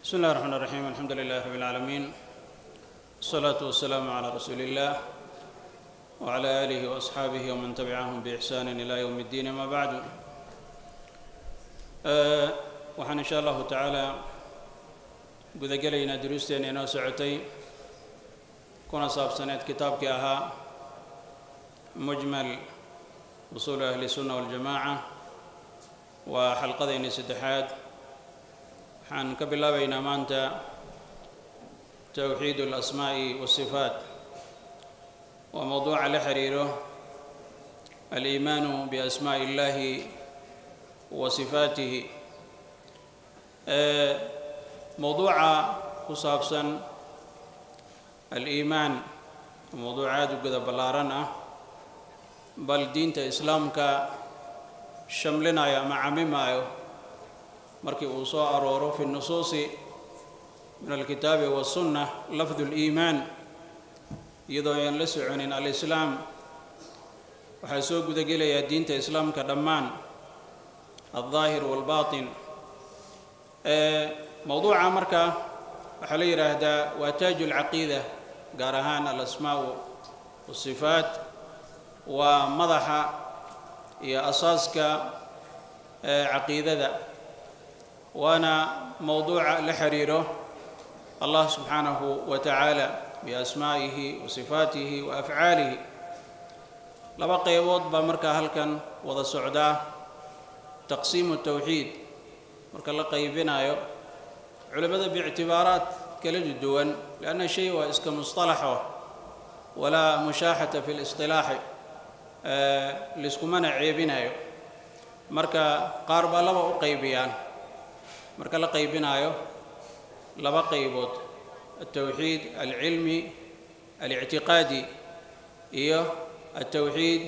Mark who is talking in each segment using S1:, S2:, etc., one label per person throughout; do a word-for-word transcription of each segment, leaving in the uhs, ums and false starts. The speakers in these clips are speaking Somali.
S1: بسم الله الرحمن الرحيم. الحمد لله رب العالمين، الصلاة والسلام على رسول الله وعلى آله وأصحابه ومن تبعهم بإحسان إلى يوم الدين. ما بعد، أه وحن إن شاء الله تعالى guda gelaynaa duruusteena inoo socotay kuna saabsaneed kitaabkii ahaa mujmal usuul ahli sunna waljamaaca. waa xalqadeennii saddexaad. waxaan ka bilaabaynaa maanta tawxiid alasmaa'i waasifaat. waa mowduuca la xiriiro aliimaanu biasmaa'i illaahi wa sifaatihi. موضوع كصابسن الإيمان موضوعات وكذا بلارنا بل دين الإسلام كا شملنا يا معمما يو مركي وصاء أرورو في النصوص من الكتاب والسنة لفظ الإيمان يضع ينلسع عن الإسلام وحيسوق ذا قيل يا دين الإسلام كدمان الظاهر والباطن. أه موضوع مركا وحلي رهدا وتاج العقيدة قارهان الأسماء والصفات ومضح يا أساسك عقيدة ذا. وأنا موضوع لحريره الله سبحانه وتعالى بأسمائه وصفاته وأفعاله. لبقي وضب مركا هلكن وضع السعداء تقسيم التوحيد مركا لقي بنايو علماء باعتبارات كلا جدوان، لأن الشيء واسك مصطلحه ولا مشاحة في الاصطلاح. أه لسكمنا عيبنايو مركا قاربا لبا قيبيان مركا لقيبنايو لبا قيبوت التوحيد العلمي الاعتقادي إيه التوحيد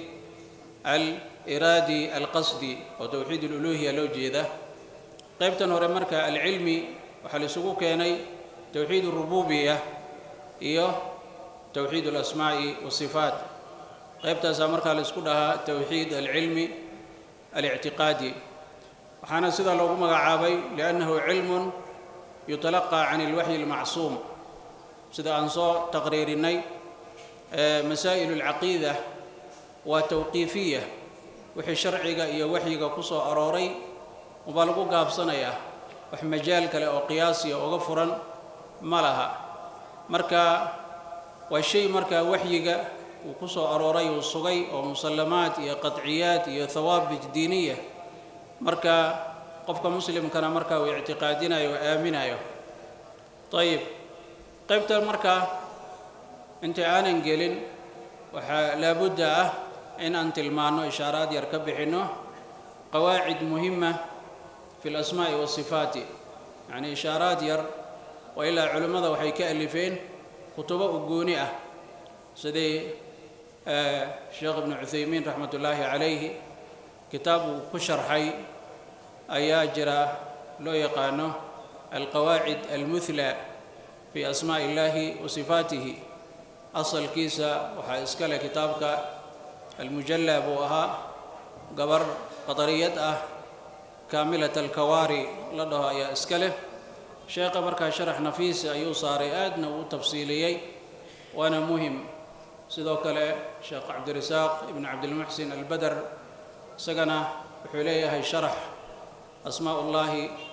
S1: الإرادي القصدي وتوحيد الألوهية لو جيده. قيبتن ورا مركا العلمي waxaa la isugu keenay tawxiid الrububiyya iyo tawxiid الأسmaaءi والصفاat. qaybtaasaa markaa la isku dhahaa tawxiid alcilmi الاعtiqaadi. waxaana sidaa loogu magacaabay liأnnahu cilm yutalaqى can الwaxyi الmacsuum. sida aan soo taqriirinay masaa'il الcaqiida waa tawqiifiya. wixii sharciga iyo waxyiga ku soo arooray ubaa lagu gaabsanayaa. wax majaal kale oo qiyaasiya uga furan ma laha. marka waa shay markaa waxyiga uu ku soo arooray uu sugay oo musallamaad iyo qadciyaad iyo thawaabit diiniya. marka qofka muslimkana markaa uu ictiqaadinayo oo aaminayo. ayib, qaybtan markaa inta aanan gelin waxaa laabudda ah in aan tilmaano ishaaraad yar ka bixinno qawaacid muhima في الأسماء والصفات. يعني إشارات ير وإلا علماء وحي كألفين كتب أجونئة سيدي آه الشيخ ابن عثيمين رحمة الله عليه كتاب كشر حي أياجرا لو يقانه القواعد المثلى في أسماء الله وصفاته. أصل كيسة وحيسكال كتابك المجلب وها قبر قطرية كاملة الكواري لدها يا إسكاله. شيخ مركا شرح نفيس أيو صاري آدنا وتفصيليي وأنا مهم سيدوك شيخ عبد الرزاق ابن عبد المحسن البدر سجنا بحوليه هي شرح أسماء الله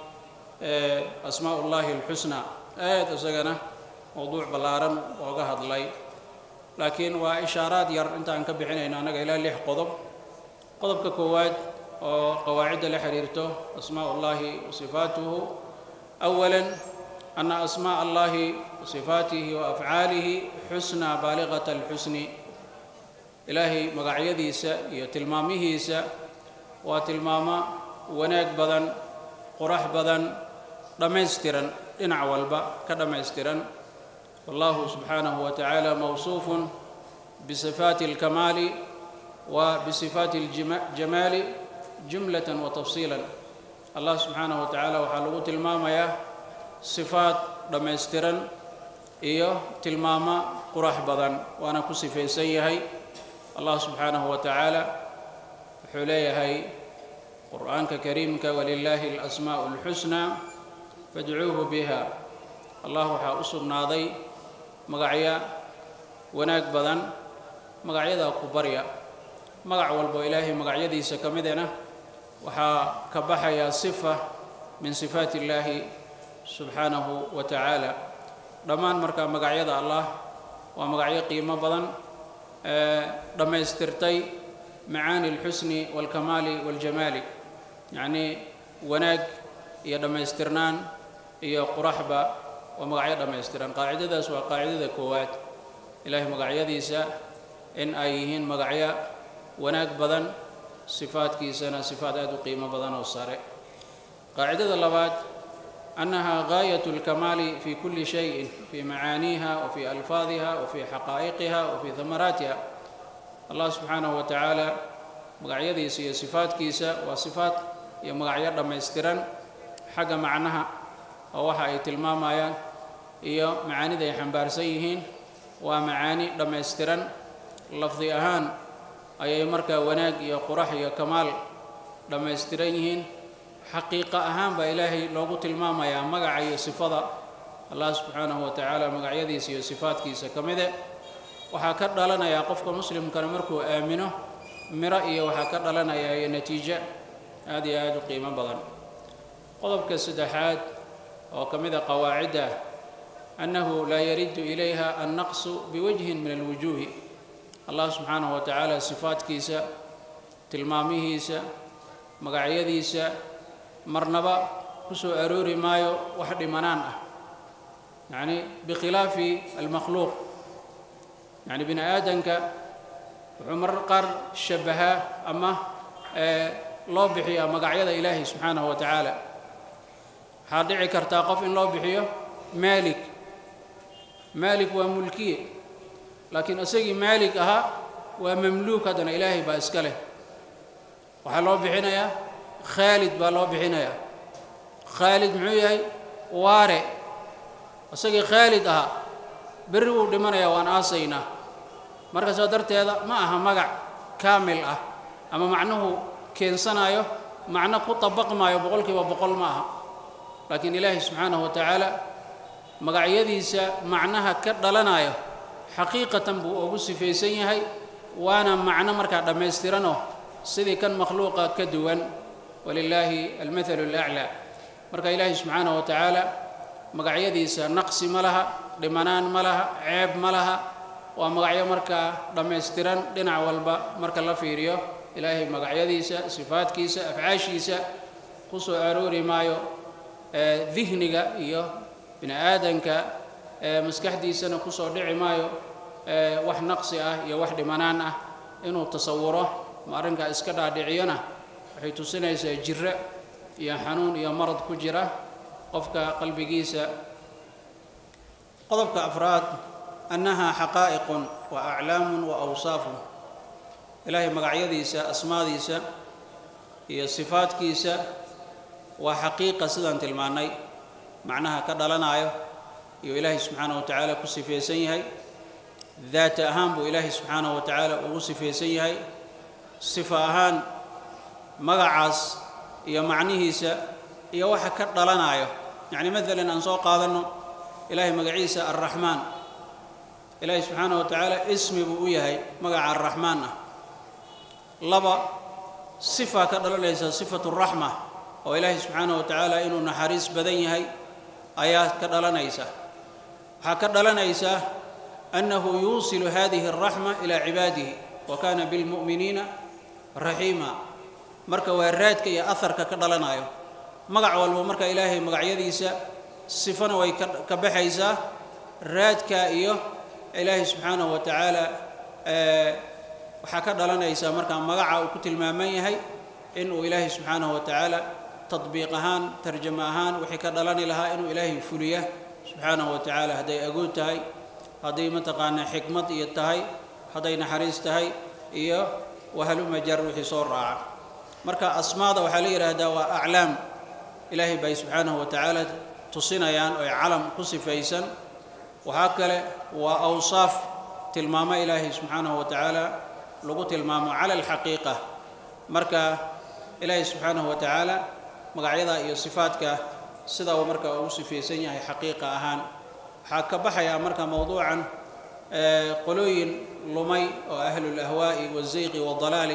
S1: أسماء الله الحسنى. آيات سجنا موضوع بلارن وقهد لي، لكن وإشارات ير أنت عنك بحنين أنا إلى اللي قضب قضب ككواد وقواعد لحريرته أسماء الله وصفاته. أولاً أن أسماء الله وصفاته وأفعاله حسنى بالغة الحسن. إلهي مقعيدي سا يتلمامه سا وتلماما وناك بدن قرح بدن دميسترا إنع والبا كدميسترا. والله سبحانه وتعالى موصوف بصفات الكمال وبصفات الجمال جملة وتفصيلا. الله سبحانه وتعالى وحلو تلماما يا صفات دميسترا إيو تلماما قرح بدن وأنا كصفي سيهي. الله سبحانه وتعالى حليهي قرآن كريم ولله الأسماء الحسنى فادعوه بها الله وحا أسقناضي مقعيا وناك بدن مقعيدا كبريا مقع والبو إلهي مقعيديسا كمدنا وحا كبحيا صفة من صفات الله سبحانه وتعالى دمان مركا مقعيدا الله ومقعيا قيمة بدن لما يسترتي معاني الحسن والكمال والجمال يعني وناك يا لما يسترنان يا قرحبة ومقعيا لما يسترن قاعدة ذا سوى قاعدة كوات إلهي مقعيا ديسا إن أيهن مقعيا وناك بدن صفات كيسنا صفات أدو قيمة بدن والصارع قاعدة اللبات أنها غاية الكمال في كل شيء في معانيها وفي ألفاظها وفي حقائقها وفي ثمراتها الله سبحانه وتعالى مقعيدي سي صفات كيسة وصفات يمقعيد لما يسترن حق معناها ووحا يتلمامايا إيو معاني ذي حنبار سيهين ومعاني لما يسترن لفظي أهان أي مركا وناق يا قرح يا كمال لما يسترينهن حقيقة أهم بإلهي لوغو تلماما يا مقعي صفات الله سبحانه وتعالى مقعيدي سي صفات كيسة كمدة وحاكد لنا يا قفك مسلم كان مركو آمنه مرأي وحاكد لنا يا نتيجة هذه آيات قيمة بضن قضبك السدحات وكمدة قواعده أنه لا يرد إليها النقص بوجه من الوجوه الله سبحانه وتعالى صفات كيسة تلماميهيسة مقعيديسة مرنبا كسو أروري مايو وحد منان يعني بخلاف المخلوق يعني بني آدمك عمر قر شبهها أما آه لو بحيا مقعيد إلهي سبحانه وتعالى حادعي كرتاقف إن لو بحيا مالك مالك وملكيه لكن أسيقي مالك أها ومملوك هذا إلهي بأسكله وحلو بحنايا خالد بالو بحنايا خالد معي واري أسيقي خالد أها برو دمنا وان آسينا مركز درت هذا ما أها مقع كامل أه أما معناه كين سنايو معناه قد طبق ما يبقولك وبقول معها لكن إلهي سبحانه وتعالى مقع يديسا معناها كدلنايو حقيقة بو أبو سفيسين هاي وأنا معنى مركع دميسترانو سيدي كان مخلوقا كدوان ولله المثل الأعلى مركع إلهي سبحانه وتعالى مقع يديسا نقص ملها لمنان ملها عيب ملها ومقع مركع دميستران دينا والبا مركع لفيريو إلهي مقع يديسا صفات كيسا أفعاشيسا خصو أروري مايو آه ذهنك إيو بن آدنك آه مسكحديسا خصو دعي مايو آه وح نقصي آه يا وح دمنان آه إنو تصوره مارنك إسكدا دعينا حيث سنة جرة يا حنون يا مرض كجرة قفك قلبي جيسا قضبك أفراد أنها حقائق وأعلام وأوصاف إلهي مقعيديسا أسماء ديسا هي صفات كيسا وحقيقة سدان تلماني معناها كدلنا يو إلهي سبحانه وتعالى كسفي سيهي ذات أهم بو إلهي سبحانه وتعالى وصفي سيهي صفة أهان مقعاس يا معنيهيسا يا واحد كدلنا يو يعني مثلا أنصو قادنو إلهي مقعيسا الرحمن إلهي سبحانه وتعالى اسمي بويهي مقع الرحمن لبا صفة كدل ليس صفة الرحمة وإلهي سبحانه وتعالى إنه نحريس بدنيهي آيات كدل نيسا هكذا نيسا أنه يوصل هذه الرحمة إلى عباده وكان بالمؤمنين رحيما مركا ويرات كي أثر كدل نايو مقع والمركا إلهي مقع يديسا صفنا ويكبحيسا رات كايو إلهي سبحانه وتعالى أه وحكى لنا إيسا مركا مقعة وكتل ماميهي إنه إلهي سبحانه وتعالى تطبيقهان ترجمهان وحكى لنا لها إنه إلهي فليه سبحانه وتعالى هدي أقول تهي هدي متقانا حكمة إيتهي هدي نحريس تهي إيه وهلو مجر حصور راعة مركا أسماء وحالي رهدا وأعلام إلهي باي سبحانه وتعالى تصينيان ويعلم قصفيسا وهكذا وأوصاف تلمام إلهي سبحانه وتعالى لغة المام على الحقيقة مركا إلهي سبحانه وتعالى مقعيدا إيو صفاتك sida uu markaa ugu sifaysan yahay xaqiiqa ahaan. waxaa ka baxaya marka mawduucan qolooyin lumay oo ahlul ahwaa'i wazayqi wadalaali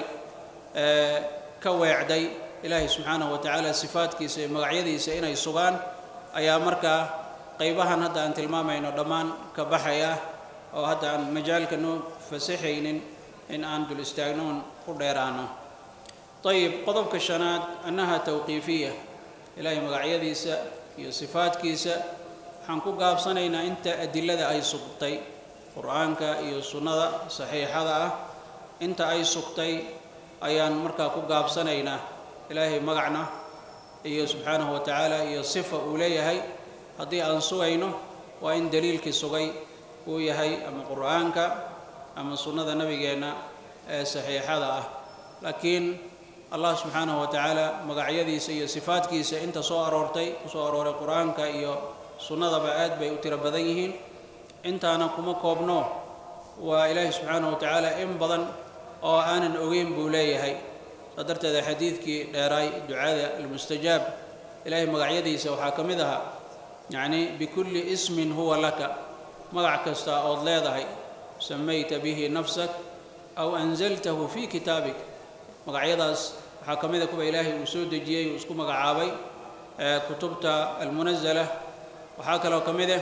S1: ka weecday ilaahay subxaanahu wa tacaala sifaadkiisa iyo magacyadiisa inay sugaan ayaa markaa qaybahan hadda aan tilmaamayno dhammaan ka baxaya oo hadda aan majaalka noo fasaxaynin in aan dul istaagnoon ku dheeraano. ayib qodobka shanaad annaha tawqiifiya, ilaahay magacyadiisa iyo sifaadkiisa waxaan ku gaabsanaynaa inta adilada ay sugtay qur'aanka iyo sunnada saxiixada ah inta ay sugtay ayaan markaa ku gaabsanaynaa. ilaahay magacna iyo subxaanahu wa tacaala iyo sifa uu leeyahay haddii aan sugayno waa in daliilkii sugay uu yahay ama qur'aanka ama sunnada nabigeenna ee saxiixada ah. laakiin allah subxaanahu wa tacaala magacyadiisa iyo sifaadkiisa inta soo aroortay ku soo arooray qur'aanka iyo sunnadaba aad bay u tiro badan yihiin. intaana kuma koobno, waa ilaahay subxaanahu wa tacaala in badan oo aanan ogeyn buu leeyahay. saa darteeda xadiidkii dheeraay ducada almustajaab ilaahay magacyadiisa waxaa ka mid ahaa yacni bikulli ismin huwa laka, magac kasta ood leedahay samayta bihi nafsak aw anzaltahu fii kitaabik. magacyadaas waxaa ka mid a kuwa ilaahay uu soo dejiyey uu isku magacaabay kutubta almunazala. waxaa kaloo ka mid ah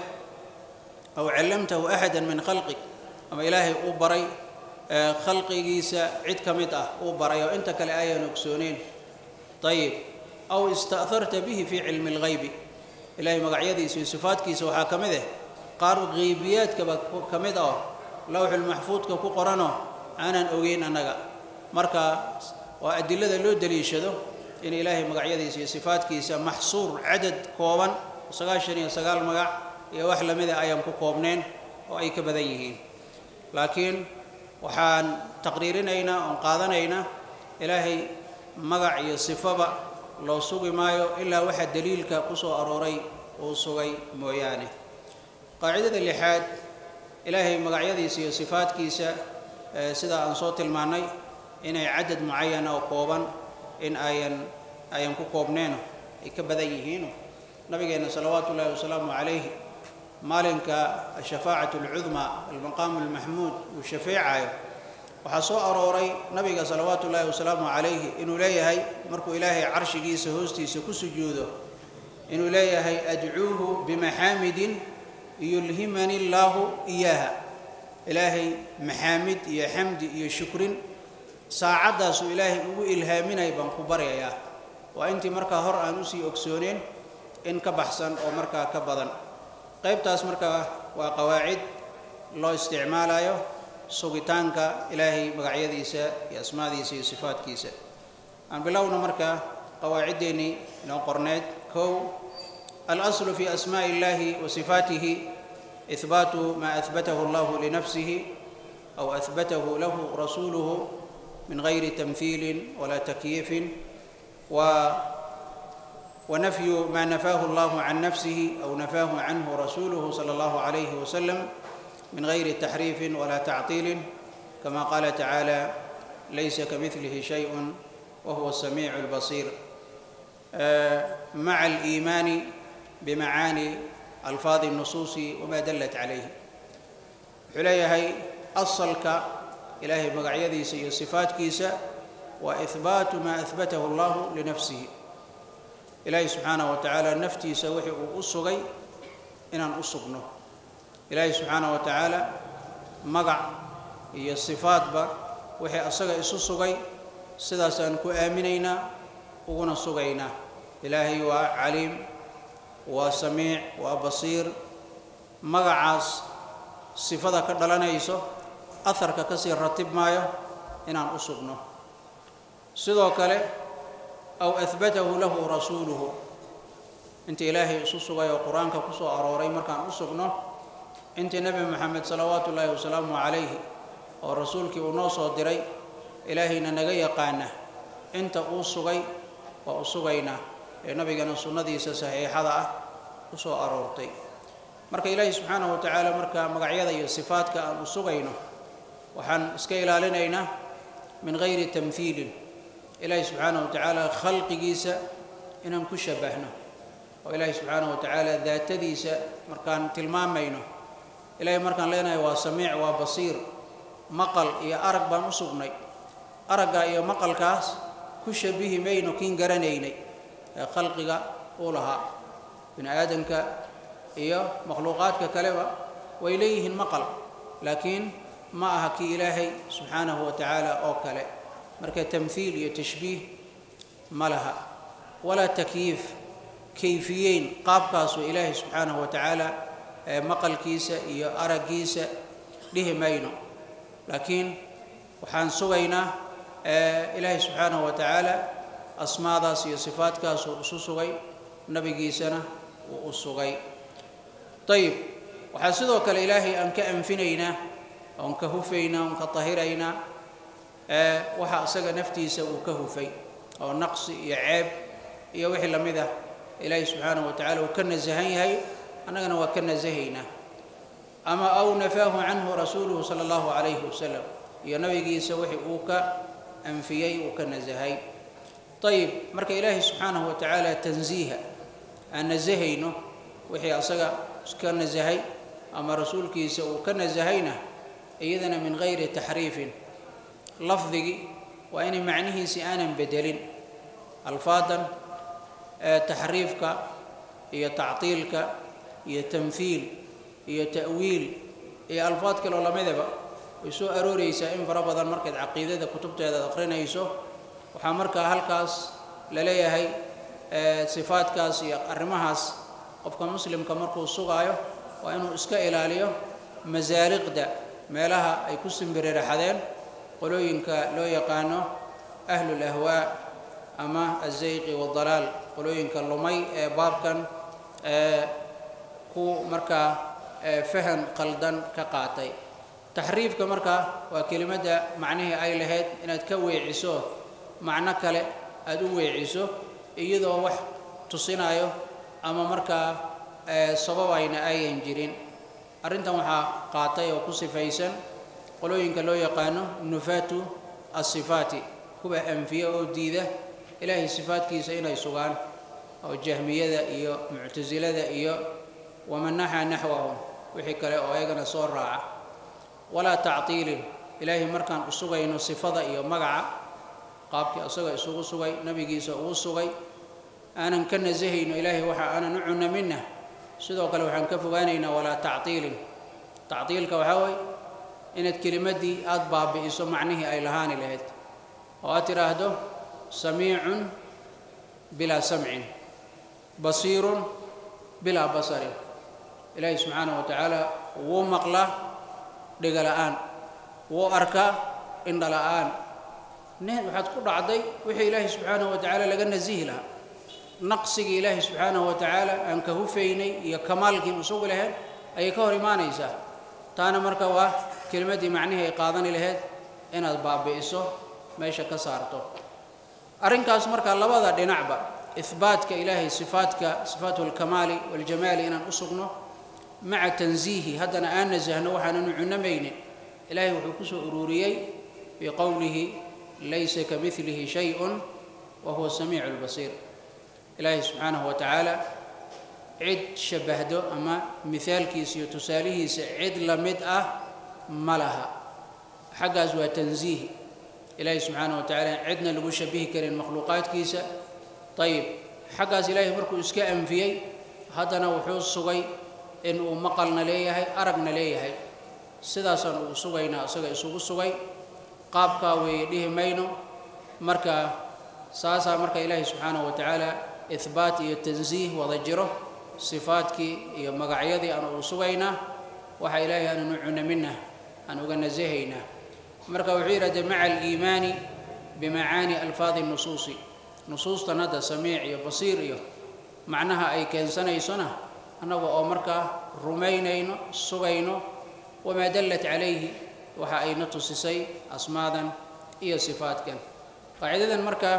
S1: aw callamtahu axada min khalqik, ama ilaahay uu baray khalqigiisa cid ka mid ah uu baray oo inta kale ayaan ogsooneyn. ayib aw ista'harta bihi fii cilmi alghaybi, ilaahay magacyadiisa iyo sifaadkiisa waxaa ka mid ah qaar ghaybiyaadkaba ka mid ah lawxul maxfuudka ku qoranoo aanan ogeyn annaga. marka waa adilada loo daliishado in ilaahay magacyadiisa iyo sifaadkiisa maxsuur cadad kooban sagaashan iyo sagaal magac iyo wax lamid ah ayaan ku koobneen oo ay ka badan yihiin. laakiin waxaan taqriirinaynaa oon qaadanaynaa ilaahay magac iyo sifaba loo sugi maayo ilaa waxa daliilka ku soo arooray uu sugay mooyaane. qaacidada lixaad ilaahay magacyadiisa iyo sifaadkiisa sida aan soo tilmaannay inay cadad mucayana oo kooban in ayan ayan ku koobneen ay ka badan yihiin. nabigeenna salawaatu ullaahi wasalaamu calayhi maalinka ashafaacatu alcudmaa almaqaamu almaxmuud uu shafeecayo waxaa soo arooray nabiga salawaatu ullaahi wasalaamu calayhi inuu leeyahay markuu ilaahay carshigiisa hoostiisa ku sujuudo inuu leeyahay adcuuhu bimaxaamidin yulhimani allaahu iyaaha. ilaahay maxaamid iyo xamdi iyo shukrin saacaddaasuu ilaahay ugu ilhaaminay baan ku baryayaa. waa intii markaa hor aan usii ogsooneen in ka baxsan oo markaa ka badan. qaybtaas markaa waa qawaacid loo isticmaalayo sugitaanka ilaahay magacyadiisa iyo asmaadiisa iyo sifaadkiisa. aan bilowna markaa qawaaciddeenii inoo qorneed. kow alaslu fi asmaa'i illaahi wa sifaatihi ihbaatu maa ahbatahu allahu linafsihi aw ahbatahu lahu rasuuluhu min gayri tamhiilin wala takyiifin wa ونفي ما نفاه الله عن نفسه أو نفاه عنه رسوله صلى الله عليه وسلم من غير تحريف ولا تعطيل كما قال تعالى ليس كمثله شيء وهو السميع البصير مع الإيمان بمعاني ألفاظ النصوص وما دلت عليه. حلية هي أصلك إلهي مقعيدي سي صفات كيسة وإثبات ما أثبته الله لنفسه. إلهي سبحانه وتعالى نفتي سوحي أصغي إن أن أصغنه. إلهي سبحانه وتعالى مقع هي الصفات با وحي أصغي أصغي سدا سنكو آمنينا وغنا صغينا. إلهي وعليم وسميع وبصير مقعاس صفات كدلنا يسو أثر ككسير رتب مايو إن أن أصغنه. سدا كله أو أثبته له رسوله. أنت إلهي أصغي وقرآن كقصو أروري مركان أصغنه. أنت نبي محمد صلوات الله وسلامه عليه ورسولك ونوصو دري إلهي ننغي قانا أنت أصغي وأصغينا النبي كان السنة صحيح هذا قصو أرورتي مركا إلهي سبحانه وتعالى مركا مقعيدا صفات كأن أصغينا وحن اسكيلا لنا من غير تمثيل. إلهي سبحانه وتعالى خلق جيسا إنهم كشبهنا وإلهي سبحانه وتعالى ذات ديس مركان تلمام مينه إلهي مركان لنا وسميع وبصير مقل يا أرق بان أصبني أرق يا مقل كاس كشبه مينه كين قرنيني خلقك أولها بن آدمك يا مخلوقاتك كلمة وإليه المقل لكن ما هكي إلهي سبحانه وتعالى أوكله مركا تمثيل يتشبيه ما لها ولا تكييف كيفيين قاب كاسو إلهي سبحانه وتعالى مقل كيسة يا أرى كيسة له مينو لكن وحان سوينا إلهي سبحانه وتعالى أسماء داس صفات كاسو أسوسوي نبي كيسنا وأسوغي طيب وحاسدوك الإلهي أنك أنفنينا أنك هفينا أنك طهرينا أه وحا أساق نفتيسا وكهفي أو نقص يعيب يوحي لمذا إلهي سبحانه وتعالى وكنا زهيني أننا وكنا زهينا أما أو نفاه عنه رسوله صلى الله عليه وسلم يا نبي سوحي أوكا أنفيي وكنا زهي طيب مرك إلهي سبحانه وتعالى تنزيها أن زهينه وحي أساق كنا زهي أما رسولك وكنا زهينا إذن من غير تحريف لفظي وإن معنيه سيانا بدل الفاظا تحريفك هي تعطيلك هي تمثيل هي تأويل هي ألفاظ كلا ولا مذبا ويسوء أروري سائم فربض المركز عقيدة كتبت هذا أخرين يسوء وحامرك هالكاس لليه هي صفات كاس الرمهاس قفك مسلم كمركو الصغاية وإنه إسكا إلاليه مزارق دا مالها أي كسم برير حدين قلوا ينكا لو يقانو أهل الأهواء أما الزيغ والضلال قلوا ينكا اللمي باب كان كو مركا فهم قلدن كقاطي تحريف كمركا وكلمة معنيه أي لهيد إن تكوي عيسو معنى كلا أدوي عيسو إيضا وح تصينايو أما مركا صبابين أي ينجرين أرنت وحا قاطي وكسي فيسن قلوا ينك لو يقانو نفات الصفات كبه أنفية أو ديدة إلهي صفات كيسين يسوغان أو جهمية إيو معتزلة إيو ومن نحى نحوهم وحي كلا أو أيغنا صور راعة ولا تعطيل إلهي مركان أسوغين صفات إيو مقع قابك أسوغي أسوغ سوغي نبي كيسا أو سوغي أنا نكن زهين إلهي وحا أنا نعنا منه sidoo kale waxaan ka fogaanaynaa walaa tactiilin tactiilka waxa way inaad kelimadii aad baabi'iso macnihii ay lahaani lahayd oo aad tiraahdo samiicun bilaa samcin basiirun bilaa basarin ilaahi subxaanahu watacaala wuu maqlaa dhiga la'aan wuu arkaa indha la'aan nin waxaad ku dhacday wixii ilaahi subxaanahu watacaala laga nasihi lahaa نقصك إلهي سبحانه وتعالى أنك هو فيني يا كمالك مسوق له أي كهر ما نيسا تانا مركوا كلمة معنيها قاضني له إن الباب بيسو ما يشك صارته أرنك أسمرك الله وضع دنعبة إثباتك إلهي صفاتك صفات الكمال والجمال إن أصغنا مع تنزيه هذا أنا أنزه نوحنا نعنمين إلهي وحكسه أروريي بقوله ليس كمثله شيء وهو السميع البصير إلهي سبحانه وتعالى عد شبهده أما مثال كيس يتساليه عد لمدأة ملها حقا زوا تنزيه إلهي سبحانه وتعالى عدنا لو شبيه كرين مخلوقات كيسة طيب حقا إلهي مركو إسكاء أنفيي هذا نوحوز صغي إنه مقلنا ليه أرقنا ليه سداسا صغينا صغي صغي صغي قابكا ويديه مينو مركا ساسا مركا إلهي سبحانه وتعالى إثبات التنزيه وضجره صفاتك يا مقعيدي أنا وصوينا وحا إلهي أنا نعنا منه أنا وقلنا زهينا مركا وعيرة مع الإيمان بمعاني ألفاظ النصوص نصوص تنادى سميع يا بصير يا معناها أي كان سنة سنة أنا وأمركا رمينين صغينو وما دلت عليه وحا أي نتصسي أصمادا إيا صفات كان قاعدة مركا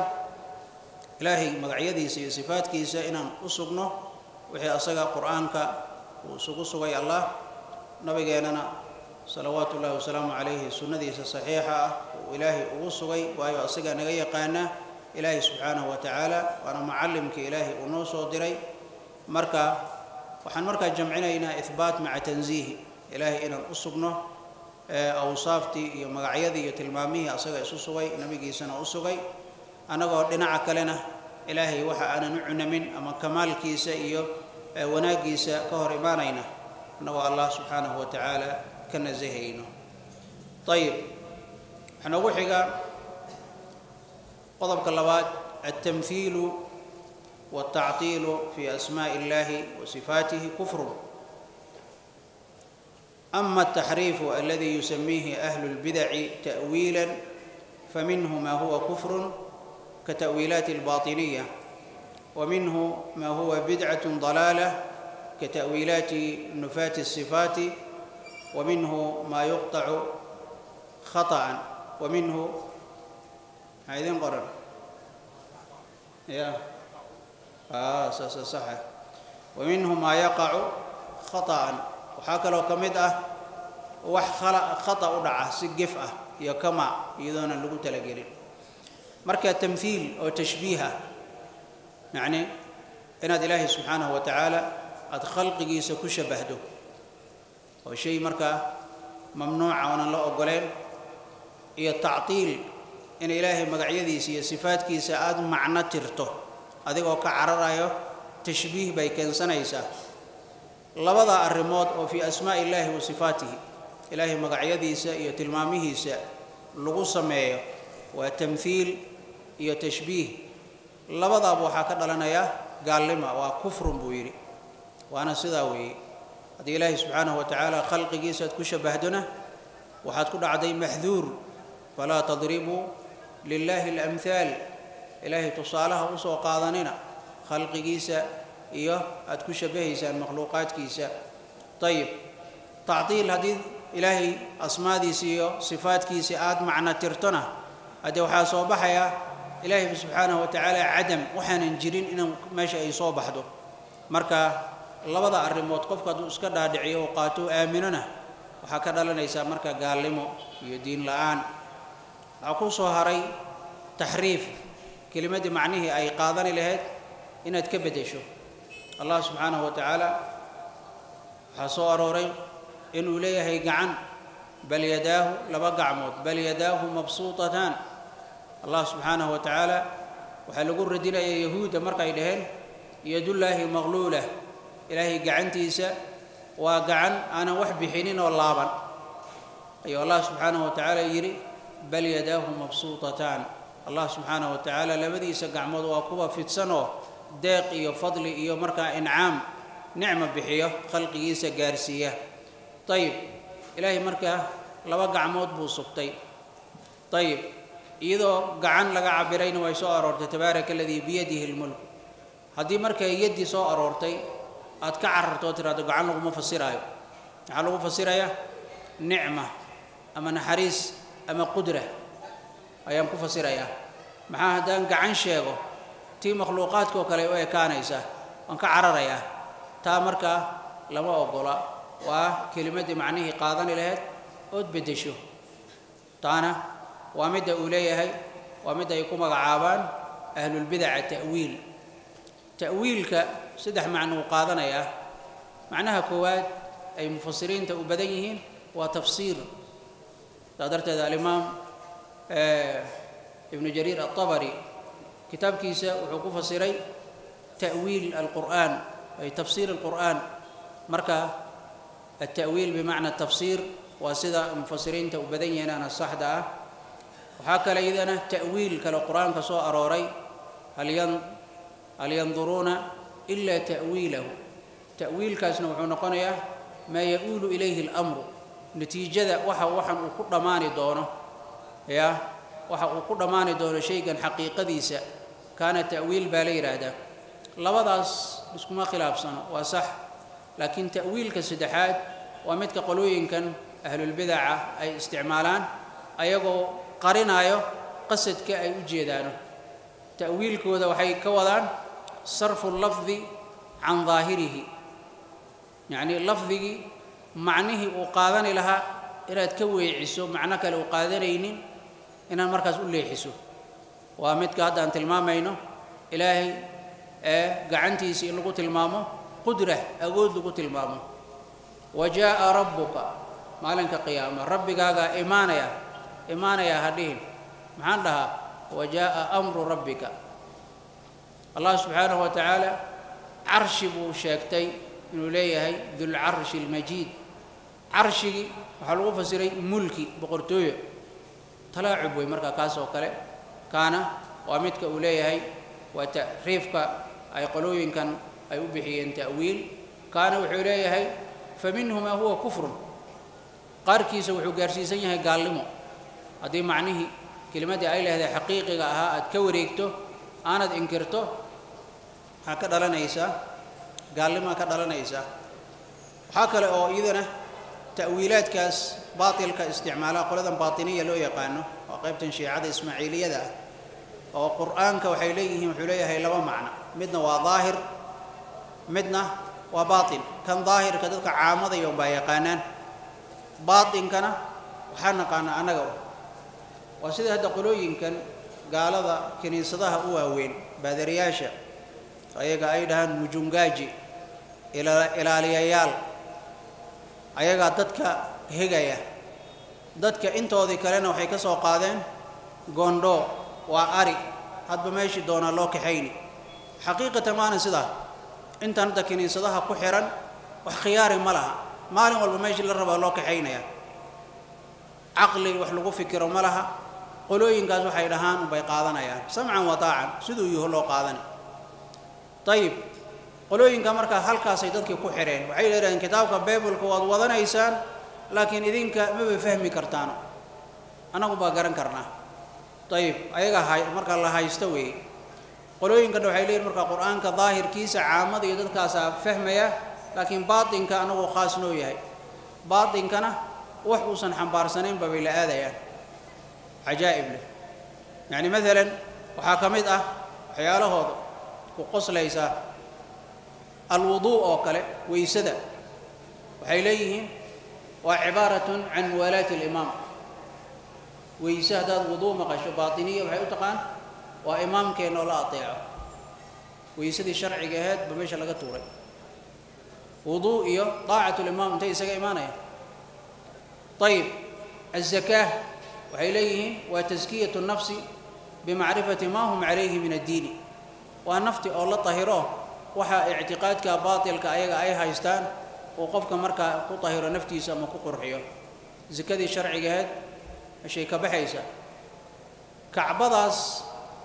S1: إلهي مقعيدي سي صفات كيسا إنان أسقنه وحي أسقى قرآنك وسقو سقي الله نبي جاننا صلوات الله وسلامه عليه سنة دي صحيحة وإلهي أسقي وأيو أسقى نغي قانا إلهي سبحانه وتعالى وأنا معلمك إلهي ونوسو دري مركا وحن مركا جمعنا إثبات مع تنزيه إلهي إن الأصبنا أوصافتي مقعيدي يتلمامي أصغي أسوسوي نبي جيسنا أسوغي أنا قلنا عكلنا إلهي وحا أنا نعنا من أما كمال كيسا إيو وناقيسا كهر إيمانينا أنه الله سبحانه وتعالى كنزهينه. طيب احنا وحقا قضب كاللوات التمثيل والتعطيل في أسماء الله وصفاته كفر. أما التحريف الذي يسميه أهل البدع تأويلا فمنه ما هو كفر كتأويلات الباطنية، ومنه ما هو بدعة ضلالة كتأويلات نفاة الصفات، ومنه ما يقطع خطأ، ومنه عايزين قرر يا آه صح، ومنه ما يقع خطأ وحاك لو كمدأة وح خطأ ودعة سقفة يا كما يدون اللي قلت لقيلين مركا تمثيل أو تشبيهه، يعني إن الله سبحانه وتعالى أدخل قيس كشبهده أو شيء مركا ممنوع وأنا لا أقولين هي التعطيل إن إلهي مقعيدي سي صفات كيس آد معنى ترته هذا هو كعررايو تشبيه بيكن سنيسا لبضع الرموت وفي أسماء الله وصفاته إلهي مقعيدي سي تلمامه سي لغو سميه وتمثيل يتشبيه لبضع أبو حاكد لنا يا قال لما وكفر بويري وأنا سداوي هذه إلهي سبحانه وتعالى خلق جيسة كشبهدنا وحتكون عدي محذور فلا تضربوا لله الأمثال إلهي تصالها وسوق قاضننا خلق جيسة إياه أتكشبه المخلوقات كيسة. طيب تعطيل هذه إلهي أسماء دي سيو صفات كيسة آد معنى ترتنا هذا وحا بحيا إلهي سبحانه وتعالى عدم وحنا نجرين إنه ماشي أي صوبح دو مركا لبضع الريموت قفك دو اسكدا دعيه وقاتو آمننا وحكذا لنا يسا مركا قال لمو يدين الآن أقول صهري تحريف كلمة معنيه أي قاضني لهذا إن تكبدشوا الله سبحانه وتعالى حصو أروري إنه ليه يقعن بل يداه لبقع موت بل يداه مبسوطتان. الله سبحانه وتعالى وحلقوا ردنا يا يهود مرقى إلهين يد الله مغلولة إلهي قعنتيسا وقعن أنا وحبي حينين واللابن أيها الله سبحانه وتعالى يري بل يداه مبسوطتان. الله سبحانه وتعالى لبدي سقع موض وقوة في تسنو داق إيو فضل إيو مرقى إنعام نعمة بحيه خلق يسا قارسية. طيب إلهي مرقى لبقع موض بوصبتي. طيب إذا قعن لقى عبرين ويسو أرورت تبارك الذي بيده الملك هذه مركة يدي سو أرورتي أتكعر توتر هذا قعن لقى مفسرايا على مفسرايا نعمة أما نحريس أما قدرة أيام كفسرايا مع هذا قعن شيء تي مخلوقاتك وكلي ويا كانيسة أنك عرريا تا مركة لما أقولا وكلمة معنيه قاضن لهذا أد بدشوا تانا ومدى أوليه ومدى يكون عابان أهل البدع التأويل تأويلك سدح معنى قاضنا يا معناها كواد أي مفسرين تأبديهن وتفسير تقدرت هذا الإمام آه ابن جرير الطبري كتاب كيسة وحقوق فسيري تأويل القرآن أي تفسير القرآن مركا التأويل بمعنى التفسير وسيدا مفسرين تأبديهن أنا الصح ده وهكذا إذا تأويل كالقرآن كسو أروري هل ينظرون إلا تأويله تأويل كاسنوعون قنية ما يؤول إليه الأمر نتيجة وحا وحا وكل ماني دونه يا وحا وكل ماني دونه شيئا حقيقة ديسا كان تأويل بالي هذا لبضاس مسكما خلاف سنة وصح لكن تأويل كسدحات ومتك قلوين كان أهل البدع أي استعمالان أيقو قرنايو قصد كأي وجيدانه تأويل كوذا وحي كوذان صرف اللفظ عن ظاهره يعني اللفظ معنيه وقاذن لها إلى تكوي عسو معناك لو قاذرين إن المركز أولي حسو ومتك هذا أنت المامينه إلهي gacantiisa in lagu tilmaamo qudra awood lagu tilmaamo wajaa rabbuka maalinka qiyaama rabbigaaga iimaanaya iimaanaya hadhiin maxaan dhahaa wajaa amru rabbika Allah subhanahu wa ta'ala arshi buu sheegtay inuu leeyahay dul arshi al-majid arshigi waxa lagu fasiray mulki boqortooyo talaacub way marka kaas oo kale kaana waa midka uu leeyahay waa ta'riifka ay qolooyinkan ay u bixiyeen ta'wiil kaana wuxuu leeyahay faminhuma huwa kufr qarkiisa wuxuu gaarsiisan yahay gaalnimo hadii macnihi kalimadii ay leedahay xaqiiqiga ahaa aad ka wareegto aanad inkirto ha ka dhalanaysa gaalnimo ka dhalanaysa waxa kale oo iyadana ta'wiilaadkaas baatilka isticmaala qoladan baatiniya loo yaqaano oo qaybtan shiicada ismaaciiliyada oo quraanka waxay leeyihiin wuxuu leeyahay laba macna midna waa daahir midna waa baatin kan daahirka dadka caamada iyo baa yaqaanaan baatinkana waxa naqaan anaga waa sida hadda qolooyinkan gaalada kiniisadaha u waaweyn baadariyaasha ayaga ay dhahan mujungaaji ila ilaaliyayaal ayaga dadka hegaya dadka intoodii kalena waxay ka soo qaadeen gondo waa ari hadba meeshii doona loo kaxayni xaqiiqatan maana sida intan dadka kiniisadaha ku xiran wax khiyaari ma laha maalin walba meeshii la rabo loo kaxaynaya aqli wax lagu fikiro ma laha qolooyinkaas waxay dhahaan bay qaadanayaan samcan wa taacan sidoo yuhu loo qaadan tayib qolooyinka marka halkaas ay dadkii ku xireen waxay leeyahay kitaabka bible-ka waad wadanaysaan laakiin idinka ma fahmi kartaan anagu ba garan karnaa tayib ayaga hay marka la haysto way qolooyinka waxay leeyihiin marka quraanka daahirkiisa caamada iyo dadkaas fahmaya laakiin baatinka anagu khaas noo yahay baatinkana wax uusan xambaarsanayn ba la aadayaan ajaa'ib leh yani mesela waxa kamid ah waxyaalahooda ku qoslaysa الوضوء أو كله ويسدى وحيليه وعبارة عن ولاة الإمام ويسدى الوضوء مقاش باطنية وحيوتقان وإمام كأنه لا أطيعه ويسدى الشرع جهاد بمشي لقى توري وضوء إيه طاعة الإمام انتهي سجى إيمانه طيب الزكاة وحيليه وتزكية النفس بمعرفة ما هم عليه من الدين والنفط الله طهيره waxa i'tiqaadka baatilka ayaga ay haystaan oo qofka marka ku tahiro naftiisa ama ku qurxiyo zakadii sharcigeed shay ka baxaysa kacbadaas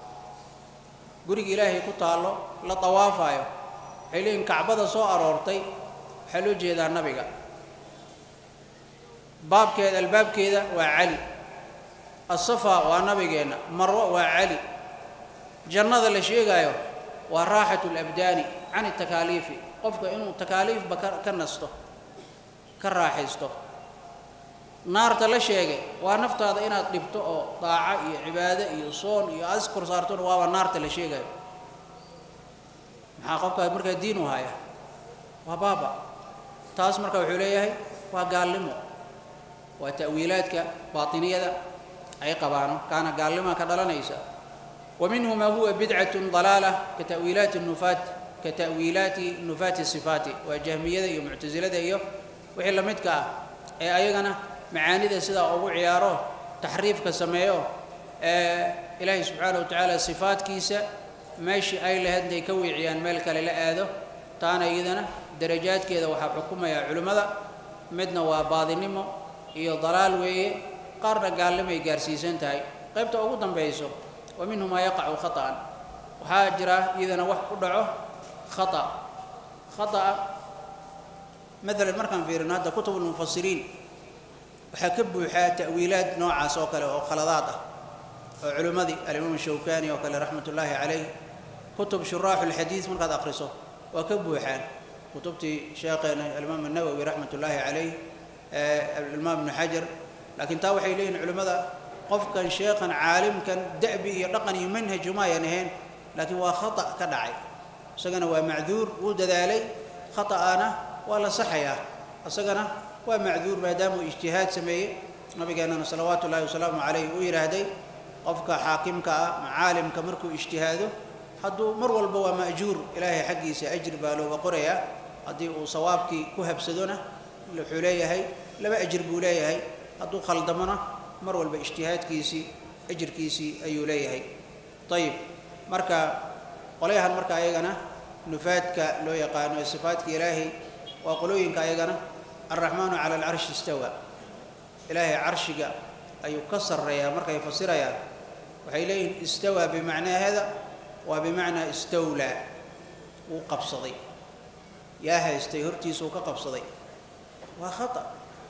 S1: guriga ilaahay ku taalo la tawaafayo xilin kacbada soo aroortay waxa loo jeedaa nabiga baabkeeda albaabkeeda waa cali as-safa waa nabigeena marwa waa cali jannada la sheegayo waa raaxatul abdaani عن التكاليف قفك إنه تكاليف بكر كنسته كراحيسته نار تلاشيجه ونفط هذا إنها تلبته طاعة عبادة يصون يذكر صارتون وهو النار تلاشيجه حققك مركز دينه هاي وبابا تاس مركز حليه وقال لهم وتأويلاتك باطنية ذا أي قبانه كان قال لهم كذا ليس ومنه ما هو بدعة ضلالة كتأويلات النفات كتأويلات نفات الصفات وجهمية ذي ومعتزلة ذي وحلا متك أي أيقنا معاني ذا سدا أو عياره تحريف كسميه آه إلهي سبحانه وتعالى صفات كيسة ماشي أي لهذا يكوي عيان ملك للا هذا تانا إذنا درجات كذا وحب حكومة يا علماء مدنا وبعض النمو هي ضلال وهي قرن قال لما يجارسي سنتاي قيبت أوضا بيسو ومنه ما يقع خطأ وحاجرة إذا وح قدعه خطأ خطأ مثلا مركن في رنادا كتب المفسرين وحكبوا حال تأويلات نوع سوكل أو خلطاته علماء الإمام الشوكاني وكل رحمة الله عليه كتب شراح الحديث من قد أقرصه وكبوا حال كتبتي شيخنا الإمام النووي رحمة الله عليه آه الإمام ابن حجر لكن تاوحي لين علماء قف كان شيخا عالم كان دأبي رقني منهج وما ينهين لكن هو خطأ كدعي سجنا ومعذور ودذالي خطأ أنا ولا صحيح سجنا ومعذور ما دام اجتهاد سمي نبي قالنا صلوات الله وسلامه عليه ويرهدي قفك حاكمك معالم كمركو اجتهاده hadduu mar walba waa ma'juur ilaahay xaggiisa ajir baa looga qorayaa haddii uu sawaabkii ku habsadona wuxuu leeyahay laba ajir buu leeyahay hadduu khaldamona mar walba ijtihaadkiisii ajirkiisii ayuu leeyahay ayib marka qolayahan marka ayagana nufaadka loo yaqaano sifaadka ilaahay waa qolooyinka ayagana arraxmaanu cala alcarshi istawa ilaahay carshiga ayuu ka sarreeyaa markay fasirayaan waxay leeyihiin istawa bimacnaa hada waa bimacnaa istawlaa wuu qabsaday yaa haystay hortiisa uu ka qabsaday waa khata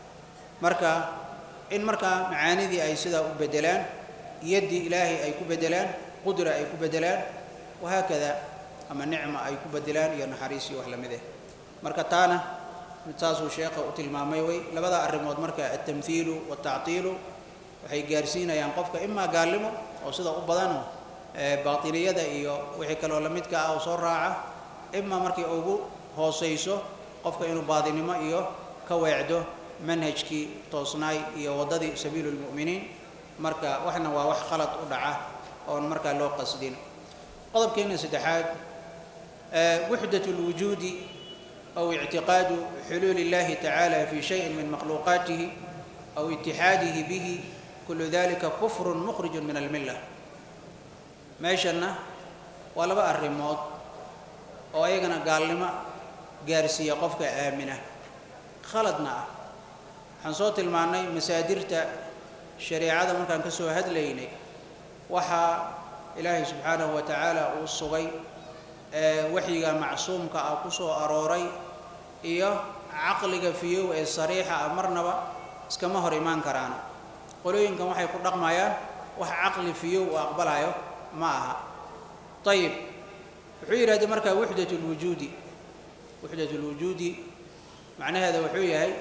S1: marka in markaa macaanidii ay sidaa u bedelaan yaddii ilaahay ay ku bedelaan qudra ay ku bedelaan wahaakada ama nicma ay ku bedelaan iyo naxariis iyo wax la mid ah marka taana saasuu sheekha u tilmaamay way labada arrimood marka at-tamthiilu wat-ta'tiilu waxay gaarsiinayaan qofka imaa gaalimo oo sida u badan baatiliyada iyo wixii kale oo la midka ah oo soo raaca imaa markii ugu hooseyso qofka inuu baadinimo iyo ka weecdo manhajkii toosnaay iyo wadadii sabiilul mu'miniin marka waxna waa wax khalad u dhaca oo marka loo qasdin qodobkeena saddexaad wahdatul wujudi aw i'tiqadu hulul illahi ta'ala fi shay'in min makhluqatihi aw ittihadihi bihi kullu dhalika kufrun mukhrijun min al-millah meeshana waa laba arrimood oo ayagana gaalnimo gaarsiiya qofka aamina khaladna ah waxaan soo tilmaanay masaadirta shariicada markaan ka soo hadlaynay waxaa ilaahay subxaanahu wa tacaala uu sugay waxyiga macsuumka ah ku soo arooray iyo caqliga fiyow ee sariixa ah marnaba iskama hor imaan karaan qolooyinkan waxay ku dhaqmayaan wax caqli fiyow u aqbalayo ma aha ayib wuxuu yidhahda markaa wahdatul wujuudi wahdatul wujuudi macnaheeda wuxuu yahay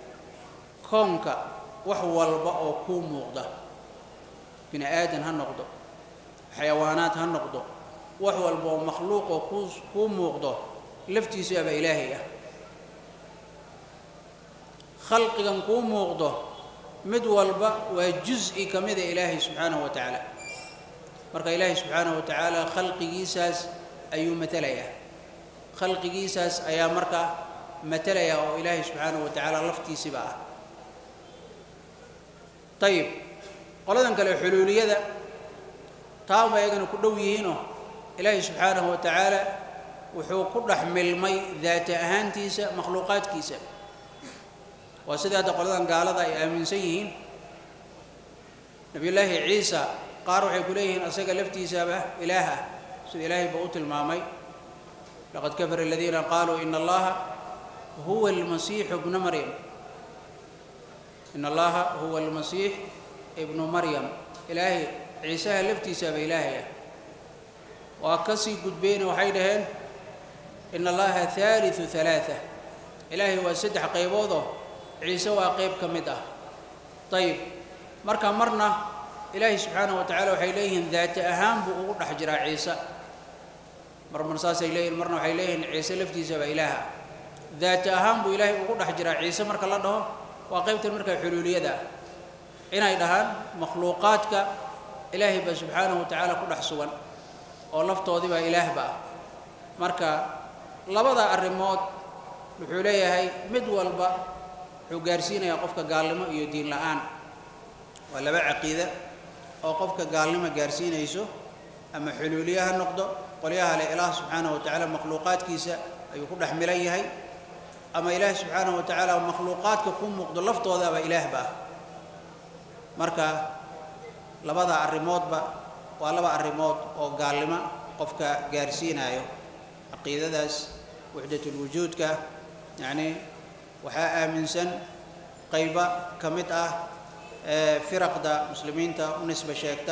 S1: koonka wax walba oo kuu muuqda bini aadan ha noqdo xayawaanaad ha noqdo wax walba oo makhluuq oo kuu muuqdo laftiisaba ilaahay ah khalqigan kuu muuqdo mid walba waa juz'i ka mid ah ilaahay subxaanahu wa tacaala marka ilaahay subxaanahu wa tacaala khalqigiisaas ayuu matalayaa khalqigiisaas ayaa marka matalaya oo ilaahay subxaanahu wa tacaala laftiisiba ah ayib qoladan kale xuluuliyada taaba ayagana ku dhow yihiinoo ilaahay subxaanahu wa tacaala wuxuu ku dhex milmay daata ahaantiisa makhluuqaadkiisa waa sida hadda qoladan gaalada ay aaminsan yihiin nabiyullaahi ciisa qaar waxay ku leeyihiin asaga laftiisaba ilaah ah sida ilaahay ba u tilmaamay laqad kafara aladiina qaaluu ina allaha huwa almasiixu ibnu maryam ina allaha huwa almasiix ibnu maryam ilaahay ciisaha laftiisaba ilaahay ah waa kasii gudbeyna waxay dhaheen ina allaha haalithu halaatha ilaahay waa saddex qayboodoo ciise waa qayb ka mid ah ayib marka marna ilaahay subxaanahu wa tacaala waxay leeyihiin daata ahaan buu ugu dhex jiraa ciise mar mar saasay leeyihin marna waxay leeyihiin ciise laftiisaba ilaah ah daata ahaan buu ilaahay ugu dhex jiraa ciise marka la dhaho waa qaybtan markaa xuluuliyada ah inay dhahaan makhluuqaadka ilaahay baa subxaanahu wa tacaala ku dhex sugan oo laftoodii baa ilaahba ah marka labada arrimood wuxuu leeyahay mid walba wuxuu gaarsiinayaa qofka gaalnimo iyo diin la'aan waa laba caqiida oo qofka gaalnimo gaarsiinayso ama xuluuliye ha noqdo qolyaha le ilaah subxaanahu wa tacaala makhluuqaadkiisa ayuu ku dhex milan yahay ama ilaahi subxaanahu wa tacaala makhluuqaadka ku muuqdo laftoodaba ilaahba ah marka labada arrimoodba waa laba arrimood oo gaalnimo qofka gaarsiinayo caqiidadaas wahdatul wujuudka yacni waxaa aaminsan qayba ka mid ah firaqda muslimiinta u nisba sheegta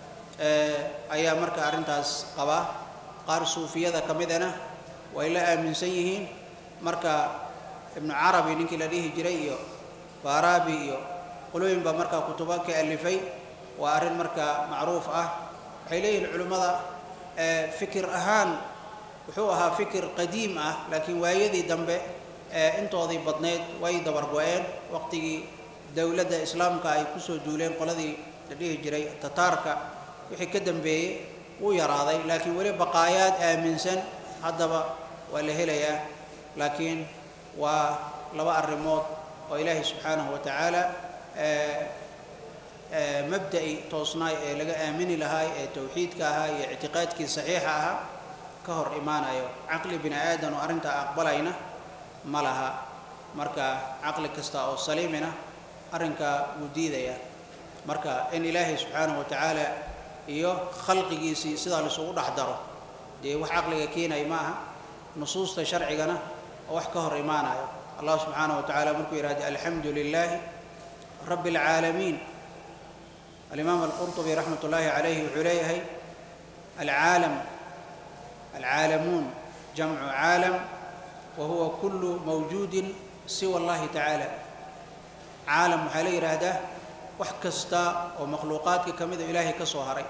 S1: ayaa marka arrintaas qaba qaar suufiyada ka midana way la aaminsan yihiin marka ibnu carabi ninkii la dhihi jiray iyo faarabi iyo qolooyin baa markaa kutubo ka alifay waa arrin marka macruuf ah waxay leeyihiin culimmada fikir ahaan wuxuu ahaa fikir qadiim ah laakiin waayadii dambe intoodii badneed way dabargo-een waqtigii dowladda islaamka ay kusoo duuleen qoladii la dhihi jiray tataarka wixii ka dambeeyey ويراضي لكن ولي بقايات آمنسن هذا ولا هليا لكن ولو الريموت وإلهي سبحانه وتعالى آه آه مبدئي توصناي لقى آمني لهاي توحيد كهاي اعتقادك صحيحة كهر إيمان أيوه عقل بن آدم وأرنت أقبلينا ملها مركا عقل كستا أو سليمنا أرنك وديدة يا مركا إن إلهي سبحانه وتعالى إيوه خلق جيسي سيدا لسوء حضره دي وح عقلك كينا إيماها نصوص تشرعنا وح كهر إيمان أيوه الله سبحانه وتعالى ملكو يراد الحمد لله رب العالمين الإمام القرطبي رحمة الله عليه وعليه العالم العالمون جمع عالم وهو كل موجود سوى الله تعالى عالم حالي راده وحكستا ومخلوقات كمذا إلهي كصهري